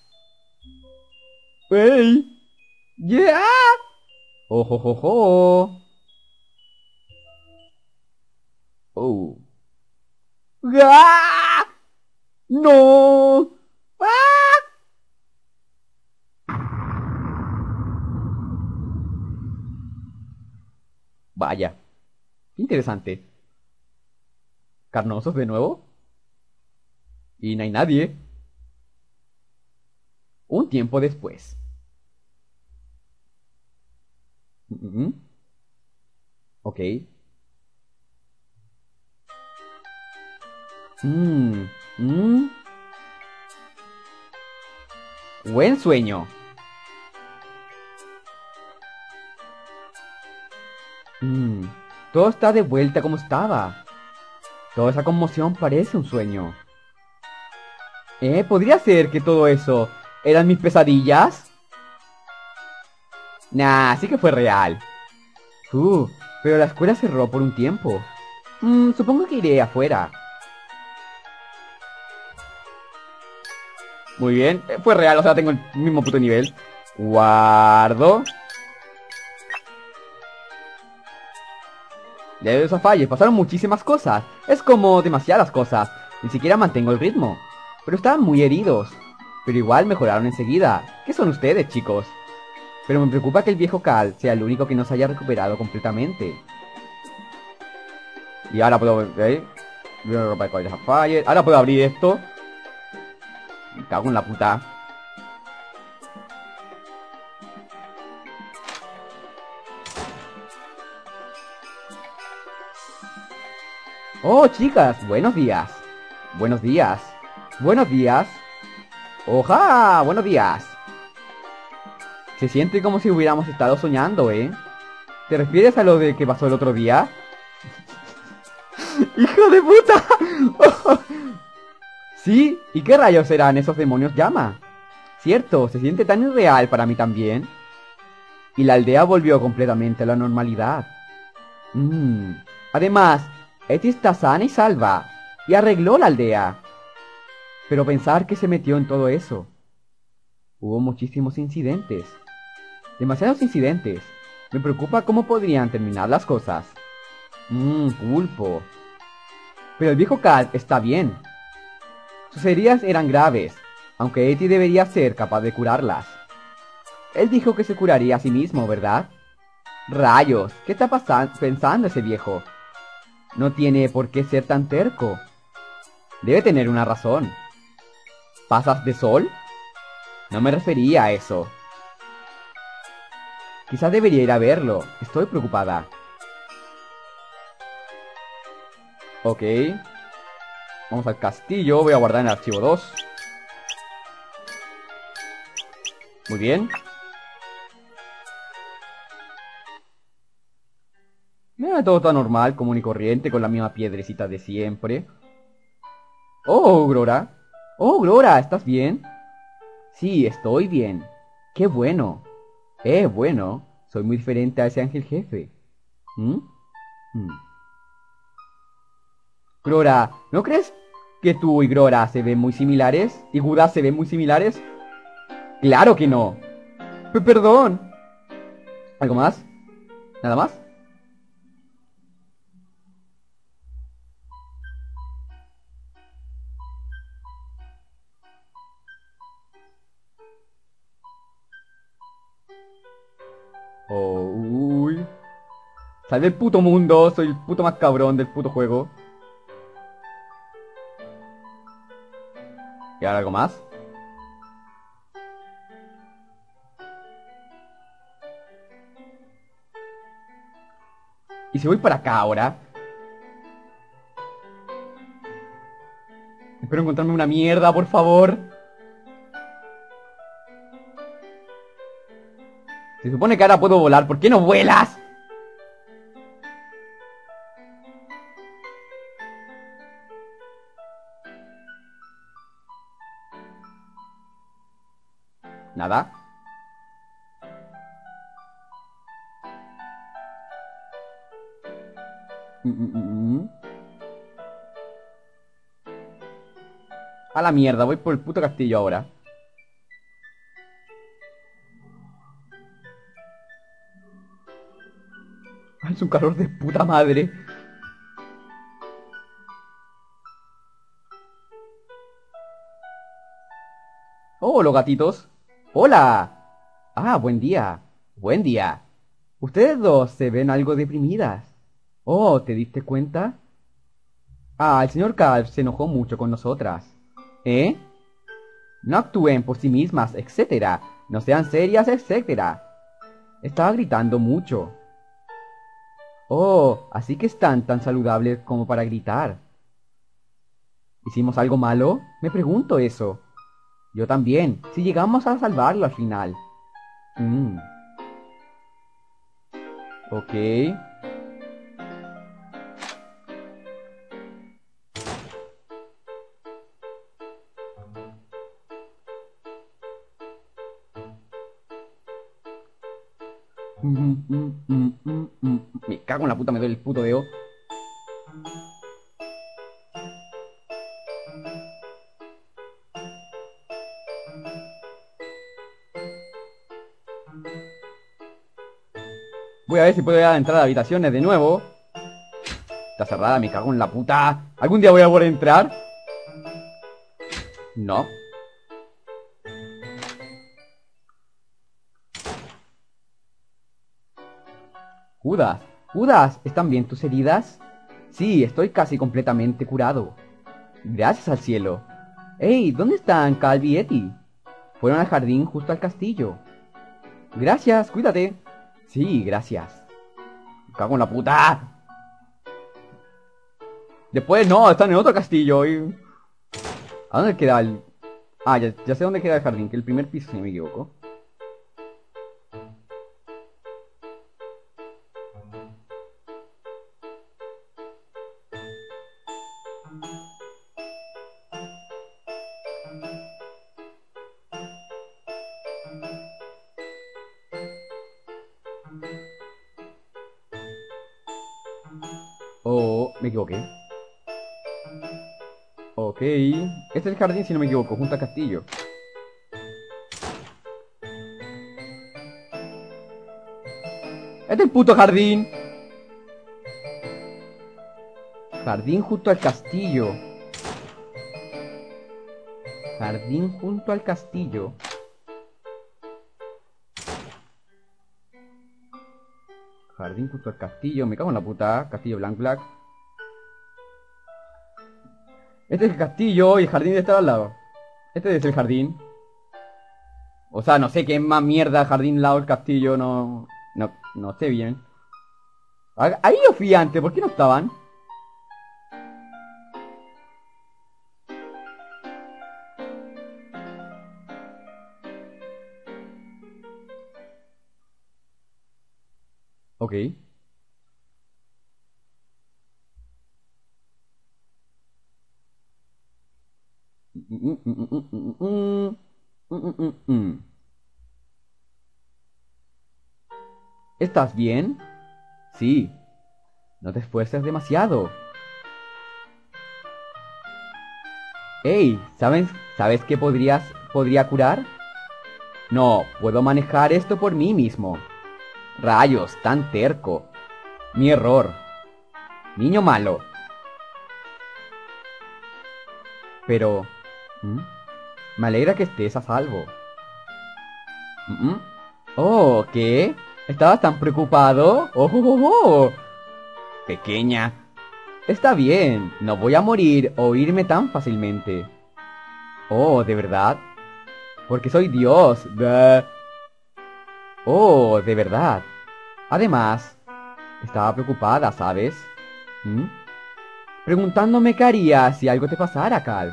¡Ey! ¡Yeah! ¡Ojo, Oh. ¡Ah! ¡No! ¡Ah! Vaya, qué interesante. ¿Carnosos de nuevo? Y no hay nadie. Un tiempo después. Mm, Ok. Mm, mm. Buen sueño. Mm, Todo está de vuelta como estaba. Toda esa conmoción parece un sueño. ¿Podría ser que todo eso eran mis pesadillas? Nah, sí que fue real. Uh, pero la escuela cerró por un tiempo. Supongo que iré afuera. Muy bien, fue real, o sea, tengo el mismo puto nivel. Guardo. De esos fallos pasaron muchísimas cosas. Es como demasiadas cosas. Ni siquiera mantengo el ritmo. Pero estaban muy heridos. Pero igual mejoraron enseguida. ¿Qué son ustedes, chicos? Pero me preocupa que el viejo Cal sea el único que no se haya recuperado completamente. Y ahora puedo... Ahora puedo abrir esto. Me cago en la puta. Oh, chicas, buenos días. Buenos días. Buenos días. ¡Oja! Buenos días. Se siente como si hubiéramos estado soñando, ¿eh? ¿Te refieres a lo de que pasó el otro día? ¡Hijo de puta! ¿Sí? ¿Y qué rayos eran esos demonios llama? Cierto, se siente tan irreal para mí también. Y la aldea volvió completamente a la normalidad. Mm. Además, Eti está sana y salva. Y arregló la aldea. Pero pensar que se metió en todo eso. Hubo muchísimos incidentes. Demasiados incidentes. Me preocupa cómo podrían terminar las cosas. Pulpo. Pero el viejo Cal está bien. Sus heridas eran graves, aunque Eti debería ser capaz de curarlas. Él dijo que se curaría a sí mismo, ¿verdad? Rayos, ¿qué está pensando ese viejo? No tiene por qué ser tan terco. Debe tener una razón. ¿Pasas de sol? No me refería a eso. Quizás debería ir a verlo. Estoy preocupada. Ok. Vamos al castillo. Voy a guardar en el archivo 2. Muy bien. Todo está normal, común y corriente, con la misma piedrecita de siempre. Oh, Grora. Oh, Grora, ¿estás bien? Sí, estoy bien. Qué bueno. Bueno. Soy muy diferente a ese ángel jefe. ¿Mm? Mm. Grora, ¿no crees que tú y Grora se ven muy similares? ¿Y Judas se ven muy similares? Claro que no. Perdón. ¿Algo más? ¿Nada más? Oh, uy. Sal del puto mundo, soy el puto más cabrón del puto juego. ¿Y ahora algo más? ¿Y si voy para acá ahora? Espero encontrarme una mierda, por favor. Se supone que ahora puedo volar. ¿Por qué no vuelas? Nada. Mm, mm, mm, mm. A la mierda, voy por el puto castillo ahora. Ay, es un calor de puta madre. Oh, los gatitos. Hola. Ah, buen día. Buen día. Ustedes dos se ven algo deprimidas. Oh, ¿te diste cuenta? Ah, el señor Calv se enojó mucho con nosotras. ¿Eh? No actúen por sí mismas, etcétera. No sean serias, etcétera. Estaba gritando mucho. Oh, así que están tan saludables como para gritar. ¿Hicimos algo malo? Me pregunto eso. Yo también, si llegamos a salvarlo al final. Mm, ok. Me cago en la puta, me duele el puto dedo. Voy a ver si puedo entrar a habitaciones de nuevo. Está cerrada, me cago en la puta. ¿Algún día voy a poder entrar? No. Judas, Judas, ¿están bien tus heridas? Sí, estoy casi completamente curado. Gracias al cielo. ¡Ey! ¿Dónde están Calvi y Eti? Fueron al jardín justo al castillo. Gracias, cuídate. Sí, gracias. Me cago en la puta. Después no, están en otro castillo. ¿A dónde queda el...? Ah, ya sé dónde queda el jardín, que el primer piso, si no me equivoco. Oh, me equivoqué. Ok. Este es el jardín, si no me equivoco, junto al castillo. Este es el puto jardín. Jardín junto al castillo. Jardín junto al castillo. Jardín junto al castillo. Me cago en la puta. Castillo Blanc Black. Este es el castillo y el jardín está al lado. Este es el jardín. O sea, no sé qué más mierda. Jardín al lado del castillo. No sé bien. Ahí yo fui antes. ¿Por qué no estaban? Ok. ¿Estás bien? Sí. No te esfuerces demasiado. Ey, ¿sabes qué podría curar? No, puedo manejar esto por mí mismo. Rayos, tan terco. Mi error. Niño malo. Pero... ¿Mm? Me alegra que estés a salvo. Oh, ¿qué? ¿Estabas tan preocupado? Oh. Pequeña. Está bien, no voy a morir o irme tan fácilmente. Oh, ¿de verdad? Porque soy Dios. Duh. Oh, de verdad. Además, estaba preocupada, ¿sabes? ¿Mm? Preguntándome qué haría si algo te pasara, Cal.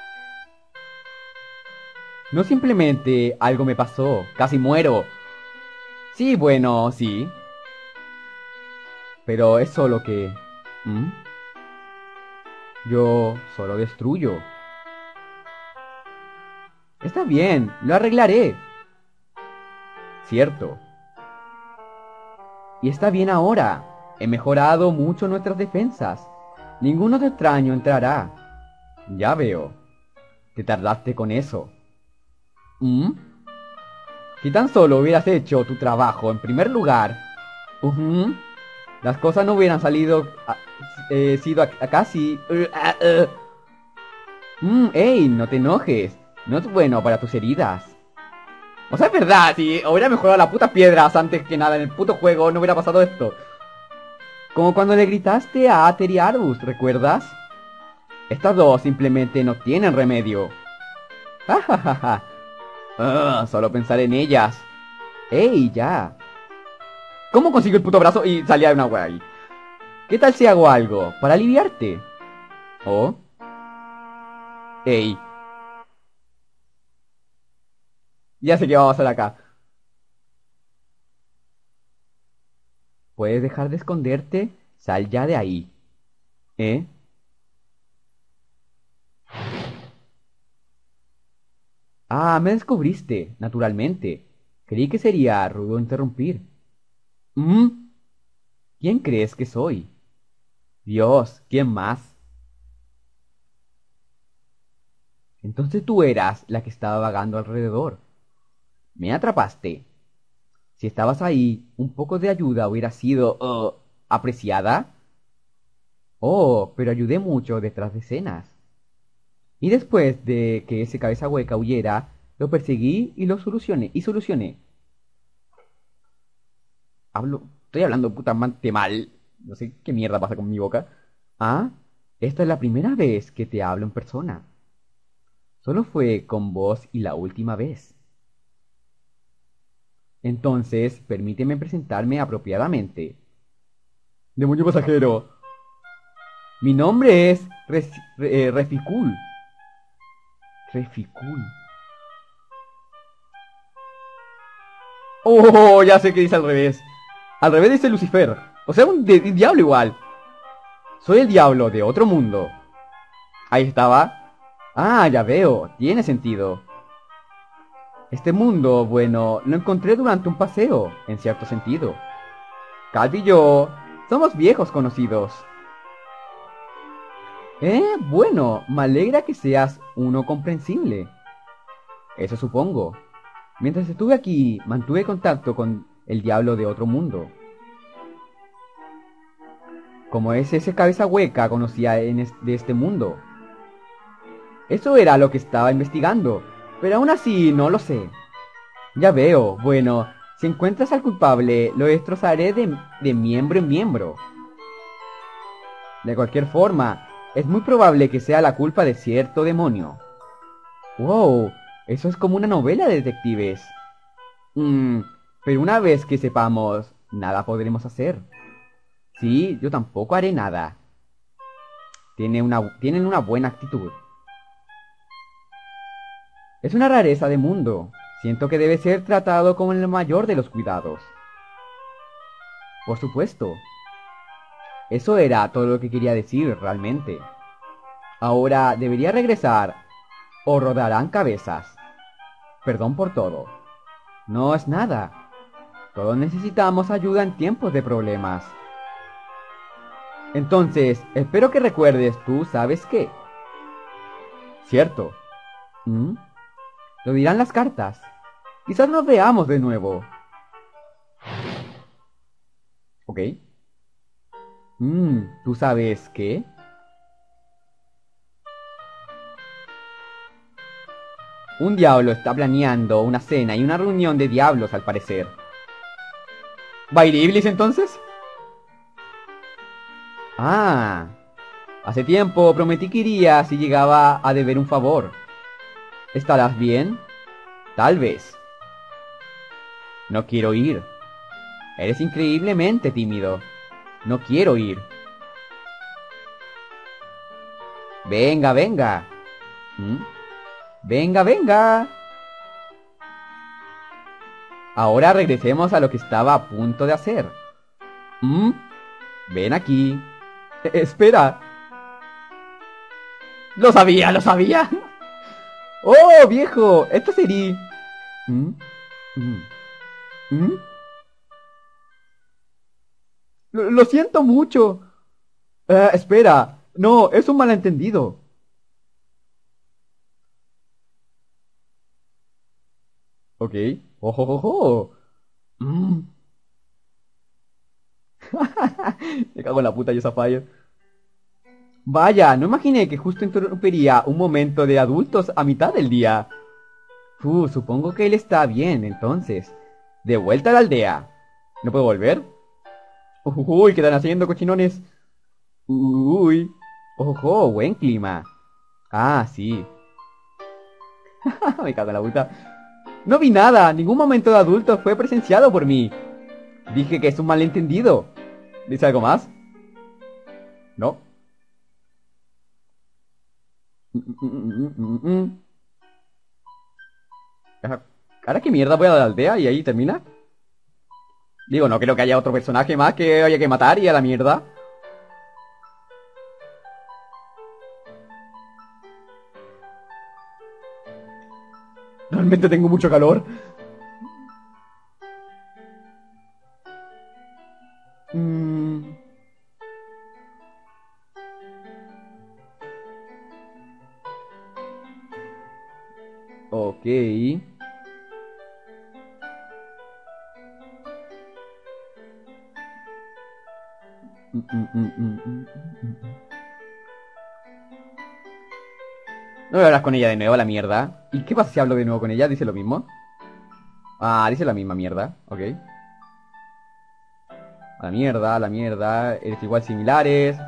No simplemente algo me pasó, casi muero. Sí, bueno, sí. Pero es solo que... ¿Mm? Yo solo destruyo. Está bien, lo arreglaré. Cierto. Y está bien ahora. He mejorado mucho nuestras defensas. Ningún otro extraño entrará. Ya veo. Te tardaste con eso. ¿Mm? Si tan solo hubieras hecho tu trabajo en primer lugar, ujú, las cosas no hubieran sido casi... ey, no te enojes. No es bueno para tus heridas. O sea, es verdad, si hubiera mejorado las putas piedras antes que nada en el puto juego, no hubiera pasado esto. Como cuando le gritaste a Ater y Arus, ¿recuerdas? Estas dos simplemente no tienen remedio. Ja. Solo pensar en ellas. ¡Ey, ya! ¿Cómo consigo el puto brazo y salía de una wea ahí? ¿Qué tal si hago algo para aliviarte? ¿Oh? ¡Ey! Ya sé qué vamos a hacer acá. ¿Puedes dejar de esconderte? Sal ya de ahí. ¿Eh? Ah, me descubriste, naturalmente. Creí que sería rudo interrumpir. ¿Mm? ¿Quién crees que soy? Dios, ¿quién más? Entonces tú eras la que estaba vagando alrededor. Me atrapaste. Si estabas ahí, un poco de ayuda hubiera sido apreciada. Oh, pero ayudé mucho detrás de escenas. Y después de que ese cabeza hueca huyera, lo perseguí y lo solucioné. Estoy hablando putamente mal. No sé qué mierda pasa con mi boca. Ah, esta es la primera vez que te hablo en persona. Solo fue con vos y la última vez. Entonces, permíteme presentarme apropiadamente. Demonio pasajero. Mi nombre es Reficul. Reficul. Oh, ya sé que dice al revés. Al revés dice Lucifer. O sea, un diablo igual. Soy el diablo de otro mundo. Ahí estaba. Ah, ya veo. Tiene sentido. Este mundo, bueno, lo encontré durante un paseo, en cierto sentido. Calvi y yo somos viejos conocidos. Bueno, me alegra que seas uno comprensible. Eso supongo. Mientras estuve aquí, mantuve contacto con el diablo de otro mundo. Como es ese cabeza hueca conocía de este mundo. Eso era lo que estaba investigando, pero aún así no lo sé. Ya veo, bueno, si encuentras al culpable, lo destrozaré de miembro en miembro. De cualquier forma, es muy probable que sea la culpa de cierto demonio. Wow, eso es como una novela de detectives. Pero una vez que sepamos, nada podremos hacer. Sí, yo tampoco haré nada. Tienen una buena actitud. Es una rareza de mundo. Siento que debe ser tratado con el mayor de los cuidados. Por supuesto. Eso era todo lo que quería decir realmente. Ahora debería regresar o rodarán cabezas. Perdón por todo. No es nada. Todos necesitamos ayuda en tiempos de problemas. Entonces, espero que recuerdes tú, ¿sabes qué? Cierto. ¿Mm? Lo dirán las cartas. Quizás nos veamos de nuevo. ¿Ok? ¿Tú sabes qué? Un diablo está planeando una cena y una reunión de diablos al parecer. ¿Va a ir Iblis entonces? Ah, hace tiempo prometí que iría si llegaba a deber un favor. ¿Estarás bien? Tal vez. No quiero ir. Eres increíblemente tímido. No quiero ir. Venga, venga. ¿Mm? Venga, venga. Ahora regresemos a lo que estaba a punto de hacer. ¿Mm? Ven aquí. Espera. Lo sabía, lo sabía. ¡Oh, viejo! Esto sería... ¿Mm? ¿Mm? ¿Mm? Lo siento mucho. Espera. No, es un malentendido. Ok. Ojo, ojo. Mm. Me cago en la puta, yo Sapphire. Vaya, no imaginé que justo interrumpiría un momento de adultos a mitad del día. Supongo que él está bien, entonces. De vuelta a la aldea. ¿No puedo volver? Uy, ¿qué están haciendo, cochinones? Uy. Ojo, buen clima. Ah, sí. Me cago en la puta. No vi nada. Ningún momento de adultos fue presenciado por mí. Dije que es un malentendido. ¿Dice algo más? No. ¿Ahora qué mierda voy a la aldea y ahí termina? Digo, no creo que haya otro personaje más que haya que matar y a la mierda. Realmente tengo mucho calor. Mm, ok. No voy a hablar con ella de nuevo, a la mierda. ¿Y qué pasa si hablo de nuevo con ella? ¿Dice lo mismo? Ah, dice la misma mierda. Ok. A la mierda, a la mierda. Eres igual similares.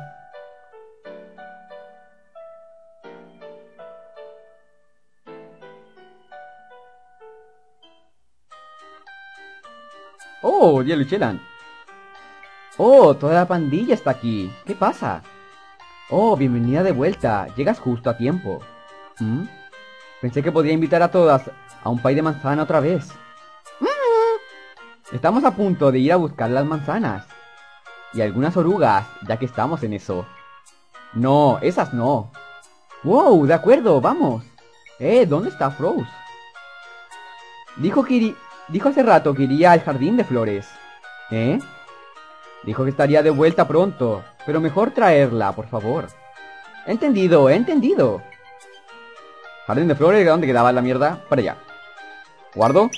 Oh, Yellow Chelan. Oh, toda la pandilla está aquí. ¿Qué pasa? Oh, bienvenida de vuelta. Llegas justo a tiempo. ¿Mm? Pensé que podía invitar a todas a un pay de manzana otra vez. Estamos a punto de ir a buscar las manzanas. Y algunas orugas, ya que estamos en eso. No, esas no. Wow, de acuerdo, vamos. ¿Dónde está Froze? Dijo dijo hace rato que iría al jardín de flores. Dijo que estaría de vuelta pronto, pero mejor traerla, por favor. Entendido, he entendido. Jardín de flores, ¿dónde quedaba la mierda? Para allá. Guardo.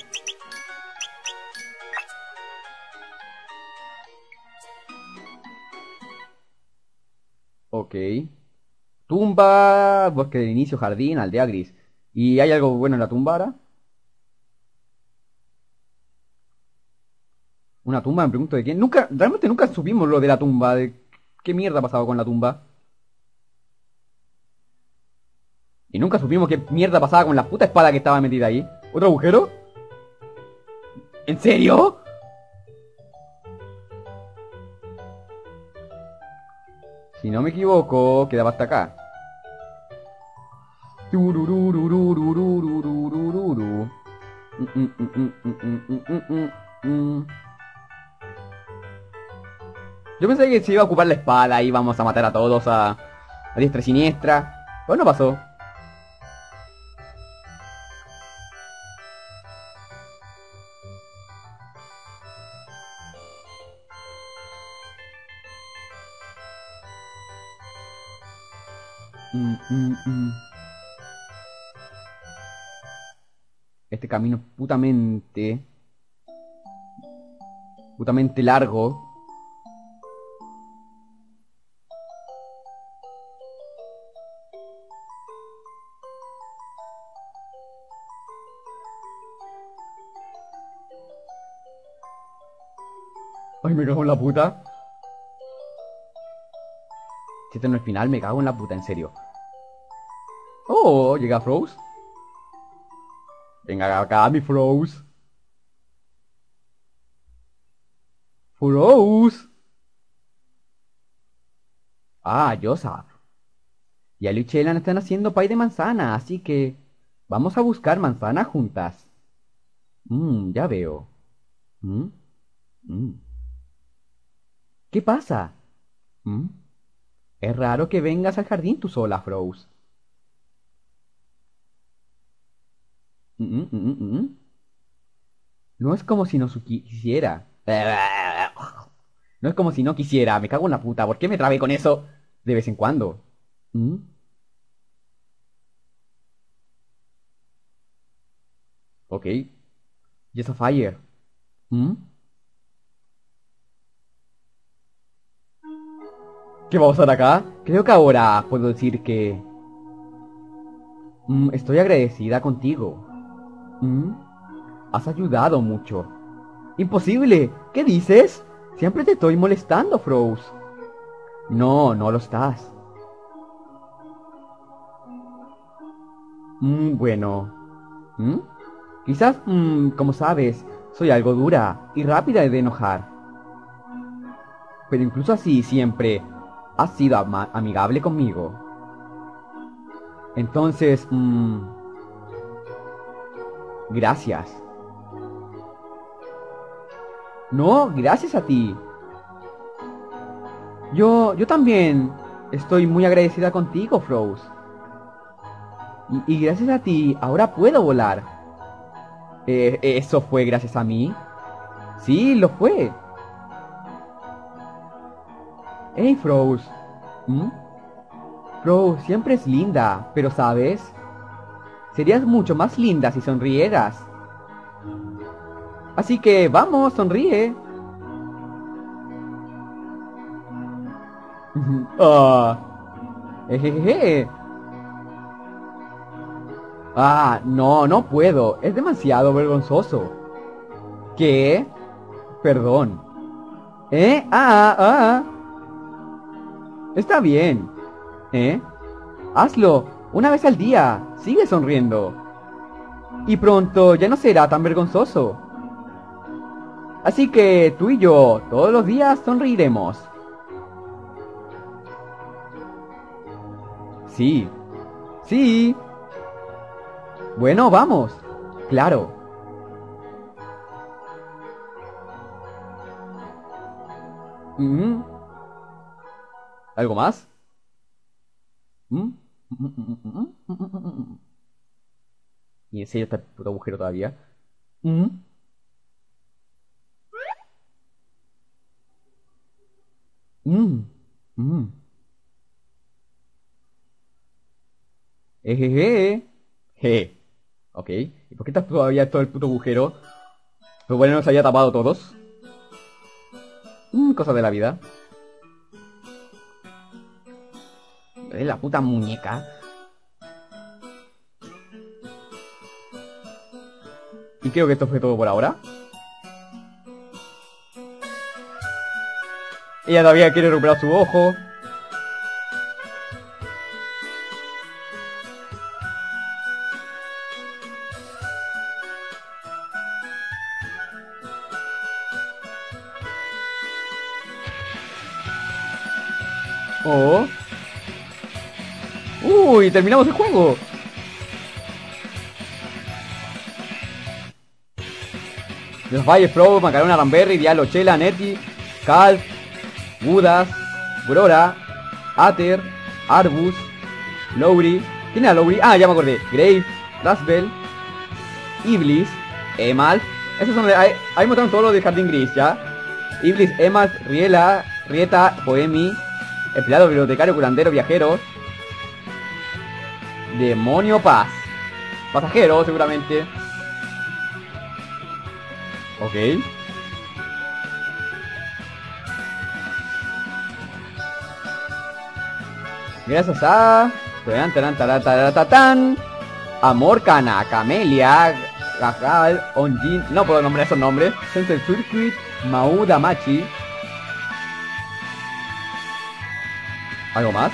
Ok. Tumba, bosque del inicio, jardín, aldea gris. ¿Y hay algo bueno en la tumba ahora? ¿Una tumba? Me pregunto de quién. Nunca, realmente nunca supimos lo de la tumba. De qué mierda ha pasado con la tumba. Y nunca supimos qué mierda pasaba con la puta espada que estaba metida ahí. ¿Otro agujero? ¿En serio? Si no me equivoco, quedaba hasta acá. Tururururururururururu. Mm. Yo pensé que se iba a ocupar la espada y íbamos a matar a todos a diestra y siniestra. Pues no pasó. Mm, mm, mm. Este camino es putamente largo. Ay, me cago en la puta. Si este no es el final, me cago en la puta, en serio. Oh, llega Froze. Venga acá, mi Froze. Froze. Ah, Yosaf. Y Ali y Chelan están haciendo pay de manzana, así que vamos a buscar manzana juntas. Ya veo. Mm, mm. ¿Qué pasa? Mm. Es raro que vengas al jardín tú sola, Froze. Mm. No es como si no quisiera. No es como si no quisiera. Me cago en la puta. ¿Por qué me trabé con eso de vez en cuando? ¿Mm? Ok. Yes a fire. ¿Mm? ¿Qué va a pasar acá? Creo que ahora puedo decir que... estoy agradecida contigo. ¿Mm? Has ayudado mucho. ¡Imposible! ¿Qué dices? Siempre te estoy molestando, Froze. No, no lo estás. Bueno. ¿Mm? Quizás, como sabes, soy algo dura y rápida de enojar. Pero incluso así siempre has sido amigable conmigo. Entonces, gracias. No, gracias a ti. Yo también estoy muy agradecida contigo, Froze. Y gracias a ti, ahora puedo volar. ¿Eso fue gracias a mí? Sí, lo fue. Hey, Froze. ¿Mm? Froze siempre es linda, pero ¿sabes? Serías mucho más linda si sonrieras. Así que vamos, sonríe. Ah, ejejeje. Ah, no, no puedo. Es demasiado vergonzoso. ¿Qué? Perdón. ¿Eh? Está bien. ¿Eh? Hazlo. Una vez al día. Sigue sonriendo. Y pronto ya no será tan vergonzoso. Así que tú y yo todos los días sonreiremos. Sí. Sí. Bueno, vamos. Claro. Mm, ¿Algo más? Mm. Y en serio está el puto agujero todavía. Mm, mm, mm. Ejeje. Je. Ok. ¿Y por qué está todavía todo el puto agujero? Pues bueno, nos había tapado todos. Cosas de la vida. La puta muñeca. Y creo que esto fue todo por ahora. Ella todavía quiere recuperar su ojo. Oh. Uy, terminamos el juego. Los Valles Pro, Macarona Ramberry, Diablo Chela, Netty, Calf, Budas, Grora, Aether, Arbus, Lowry. ¿Quién era Lowry? Ah, ya me acordé. Grave, Rasbel, Iblis, Emalf. Esos son ahí mostraron todos los de Jardín Gris, ¿ya? Iblis, Emalf, Riela, Rieta, Poemi, Empleado, Bibliotecario, Curandero, Viajero, Demonio Paz. Pasajero, seguramente. Ok. Gracias a... Amor, Cana, Camelia, Gajal, Onjin... No puedo nombrar esos nombres. Sensei Circuit, Mau Damachi. ¿Algo más?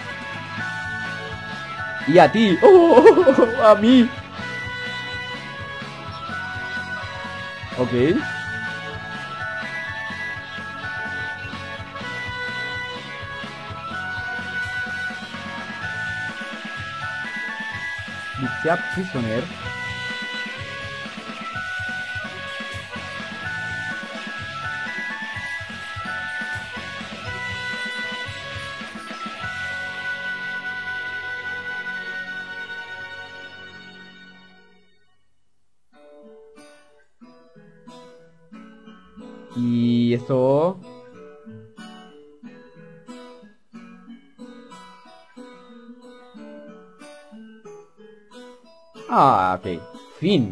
Y a ti. ¡Oh! A mí. Ok. Bishop Prisoner. Y eso... Ah, ok. Fin.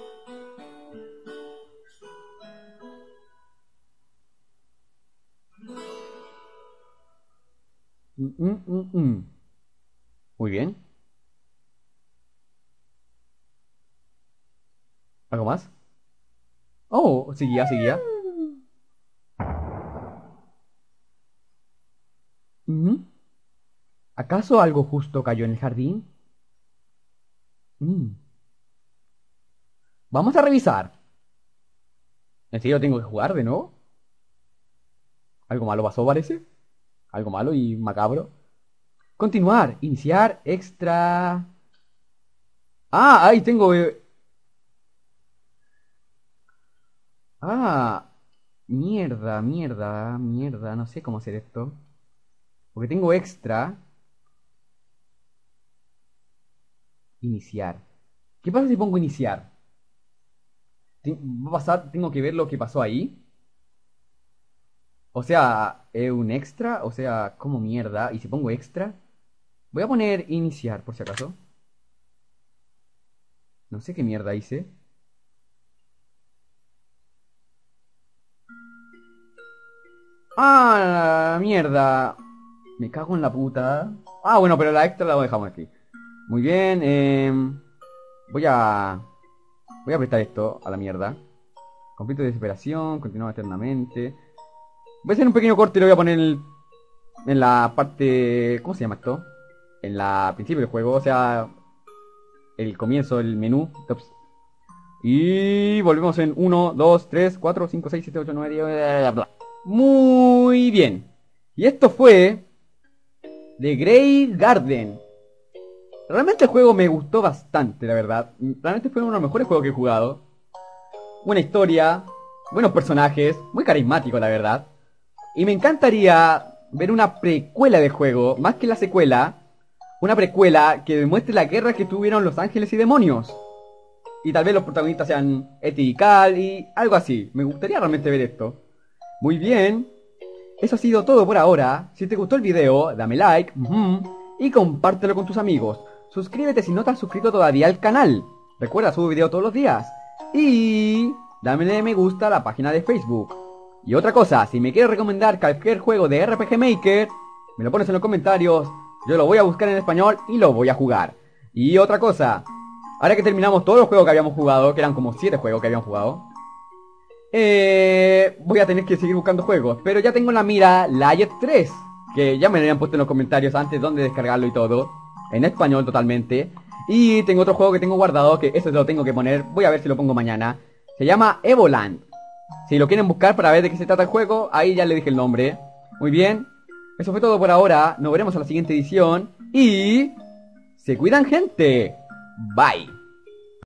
Muy bien. ¿Algo más? Oh, seguía, seguía. ¿Acaso algo justo cayó en el jardín? Vamos a revisar. ¿En serio tengo que jugar de nuevo? ¿Algo malo pasó, parece? Algo malo y macabro. Continuar. Iniciar. Extra. Ah, ahí tengo... Ah. Mierda, mierda, mierda. No sé cómo hacer esto. Porque tengo extra. Iniciar. ¿Qué pasa si pongo iniciar? ¿Va a pasar? ¿Tengo que ver lo que pasó ahí? O sea, ¿es un extra? O sea, ¿cómo mierda? ¿Y si pongo extra? Voy a poner iniciar, por si acaso. No sé qué mierda hice. ¡Ah, mierda! Me cago en la puta. Ah, bueno, pero la extra la dejamos aquí. Muy bien, voy a... Voy a prestar esto a la mierda. Conflicto de desesperación, continuamos eternamente. Voy a hacer un pequeño corte y lo voy a poner en la parte... ¿Cómo se llama esto? En la principio del juego, o sea... El comienzo, el menú. Ups. Y volvemos en 1, 2, 3, 4, 5, 6, 7, 8, 9, 10... Bla, bla. Muy bien. Y esto fue... The Grey Garden. Realmente el juego me gustó bastante, la verdad. Realmente fue uno de los mejores juegos que he jugado. Buena historia, buenos personajes, muy carismático, la verdad. Y me encantaría ver una precuela de juego, más que la secuela. Una precuela que demuestre la guerra que tuvieron los ángeles y demonios. Y tal vez los protagonistas sean Eti y Cal y algo así. Me gustaría realmente ver esto. Muy bien. Eso ha sido todo por ahora. Si te gustó el video, dame like y compártelo con tus amigos. suscríbete si no te has suscrito todavía al canal. Recuerda, subo video todos los días. Y dame me gusta a la página de Facebook. Y otra cosa, si me quieres recomendar cualquier juego de RPG Maker, me lo pones en los comentarios. Yo lo voy a buscar en español y lo voy a jugar. Y otra cosa, ahora que terminamos todos los juegos que habíamos jugado, que eran como 7 juegos que habíamos jugado, voy a tener que seguir buscando juegos. Pero ya tengo en la mira la Jet 3, que ya me lo habían puesto en los comentarios antes dónde descargarlo y todo, en español totalmente. Y tengo otro juego que tengo guardado, que ese lo tengo que poner, voy a ver si lo pongo mañana. Se llama Evoland. Si lo quieren buscar para ver de qué se trata el juego, ahí ya le dije el nombre. Muy bien, eso fue todo por ahora. Nos veremos en la siguiente edición. Y... ¡se cuidan, gente! Bye.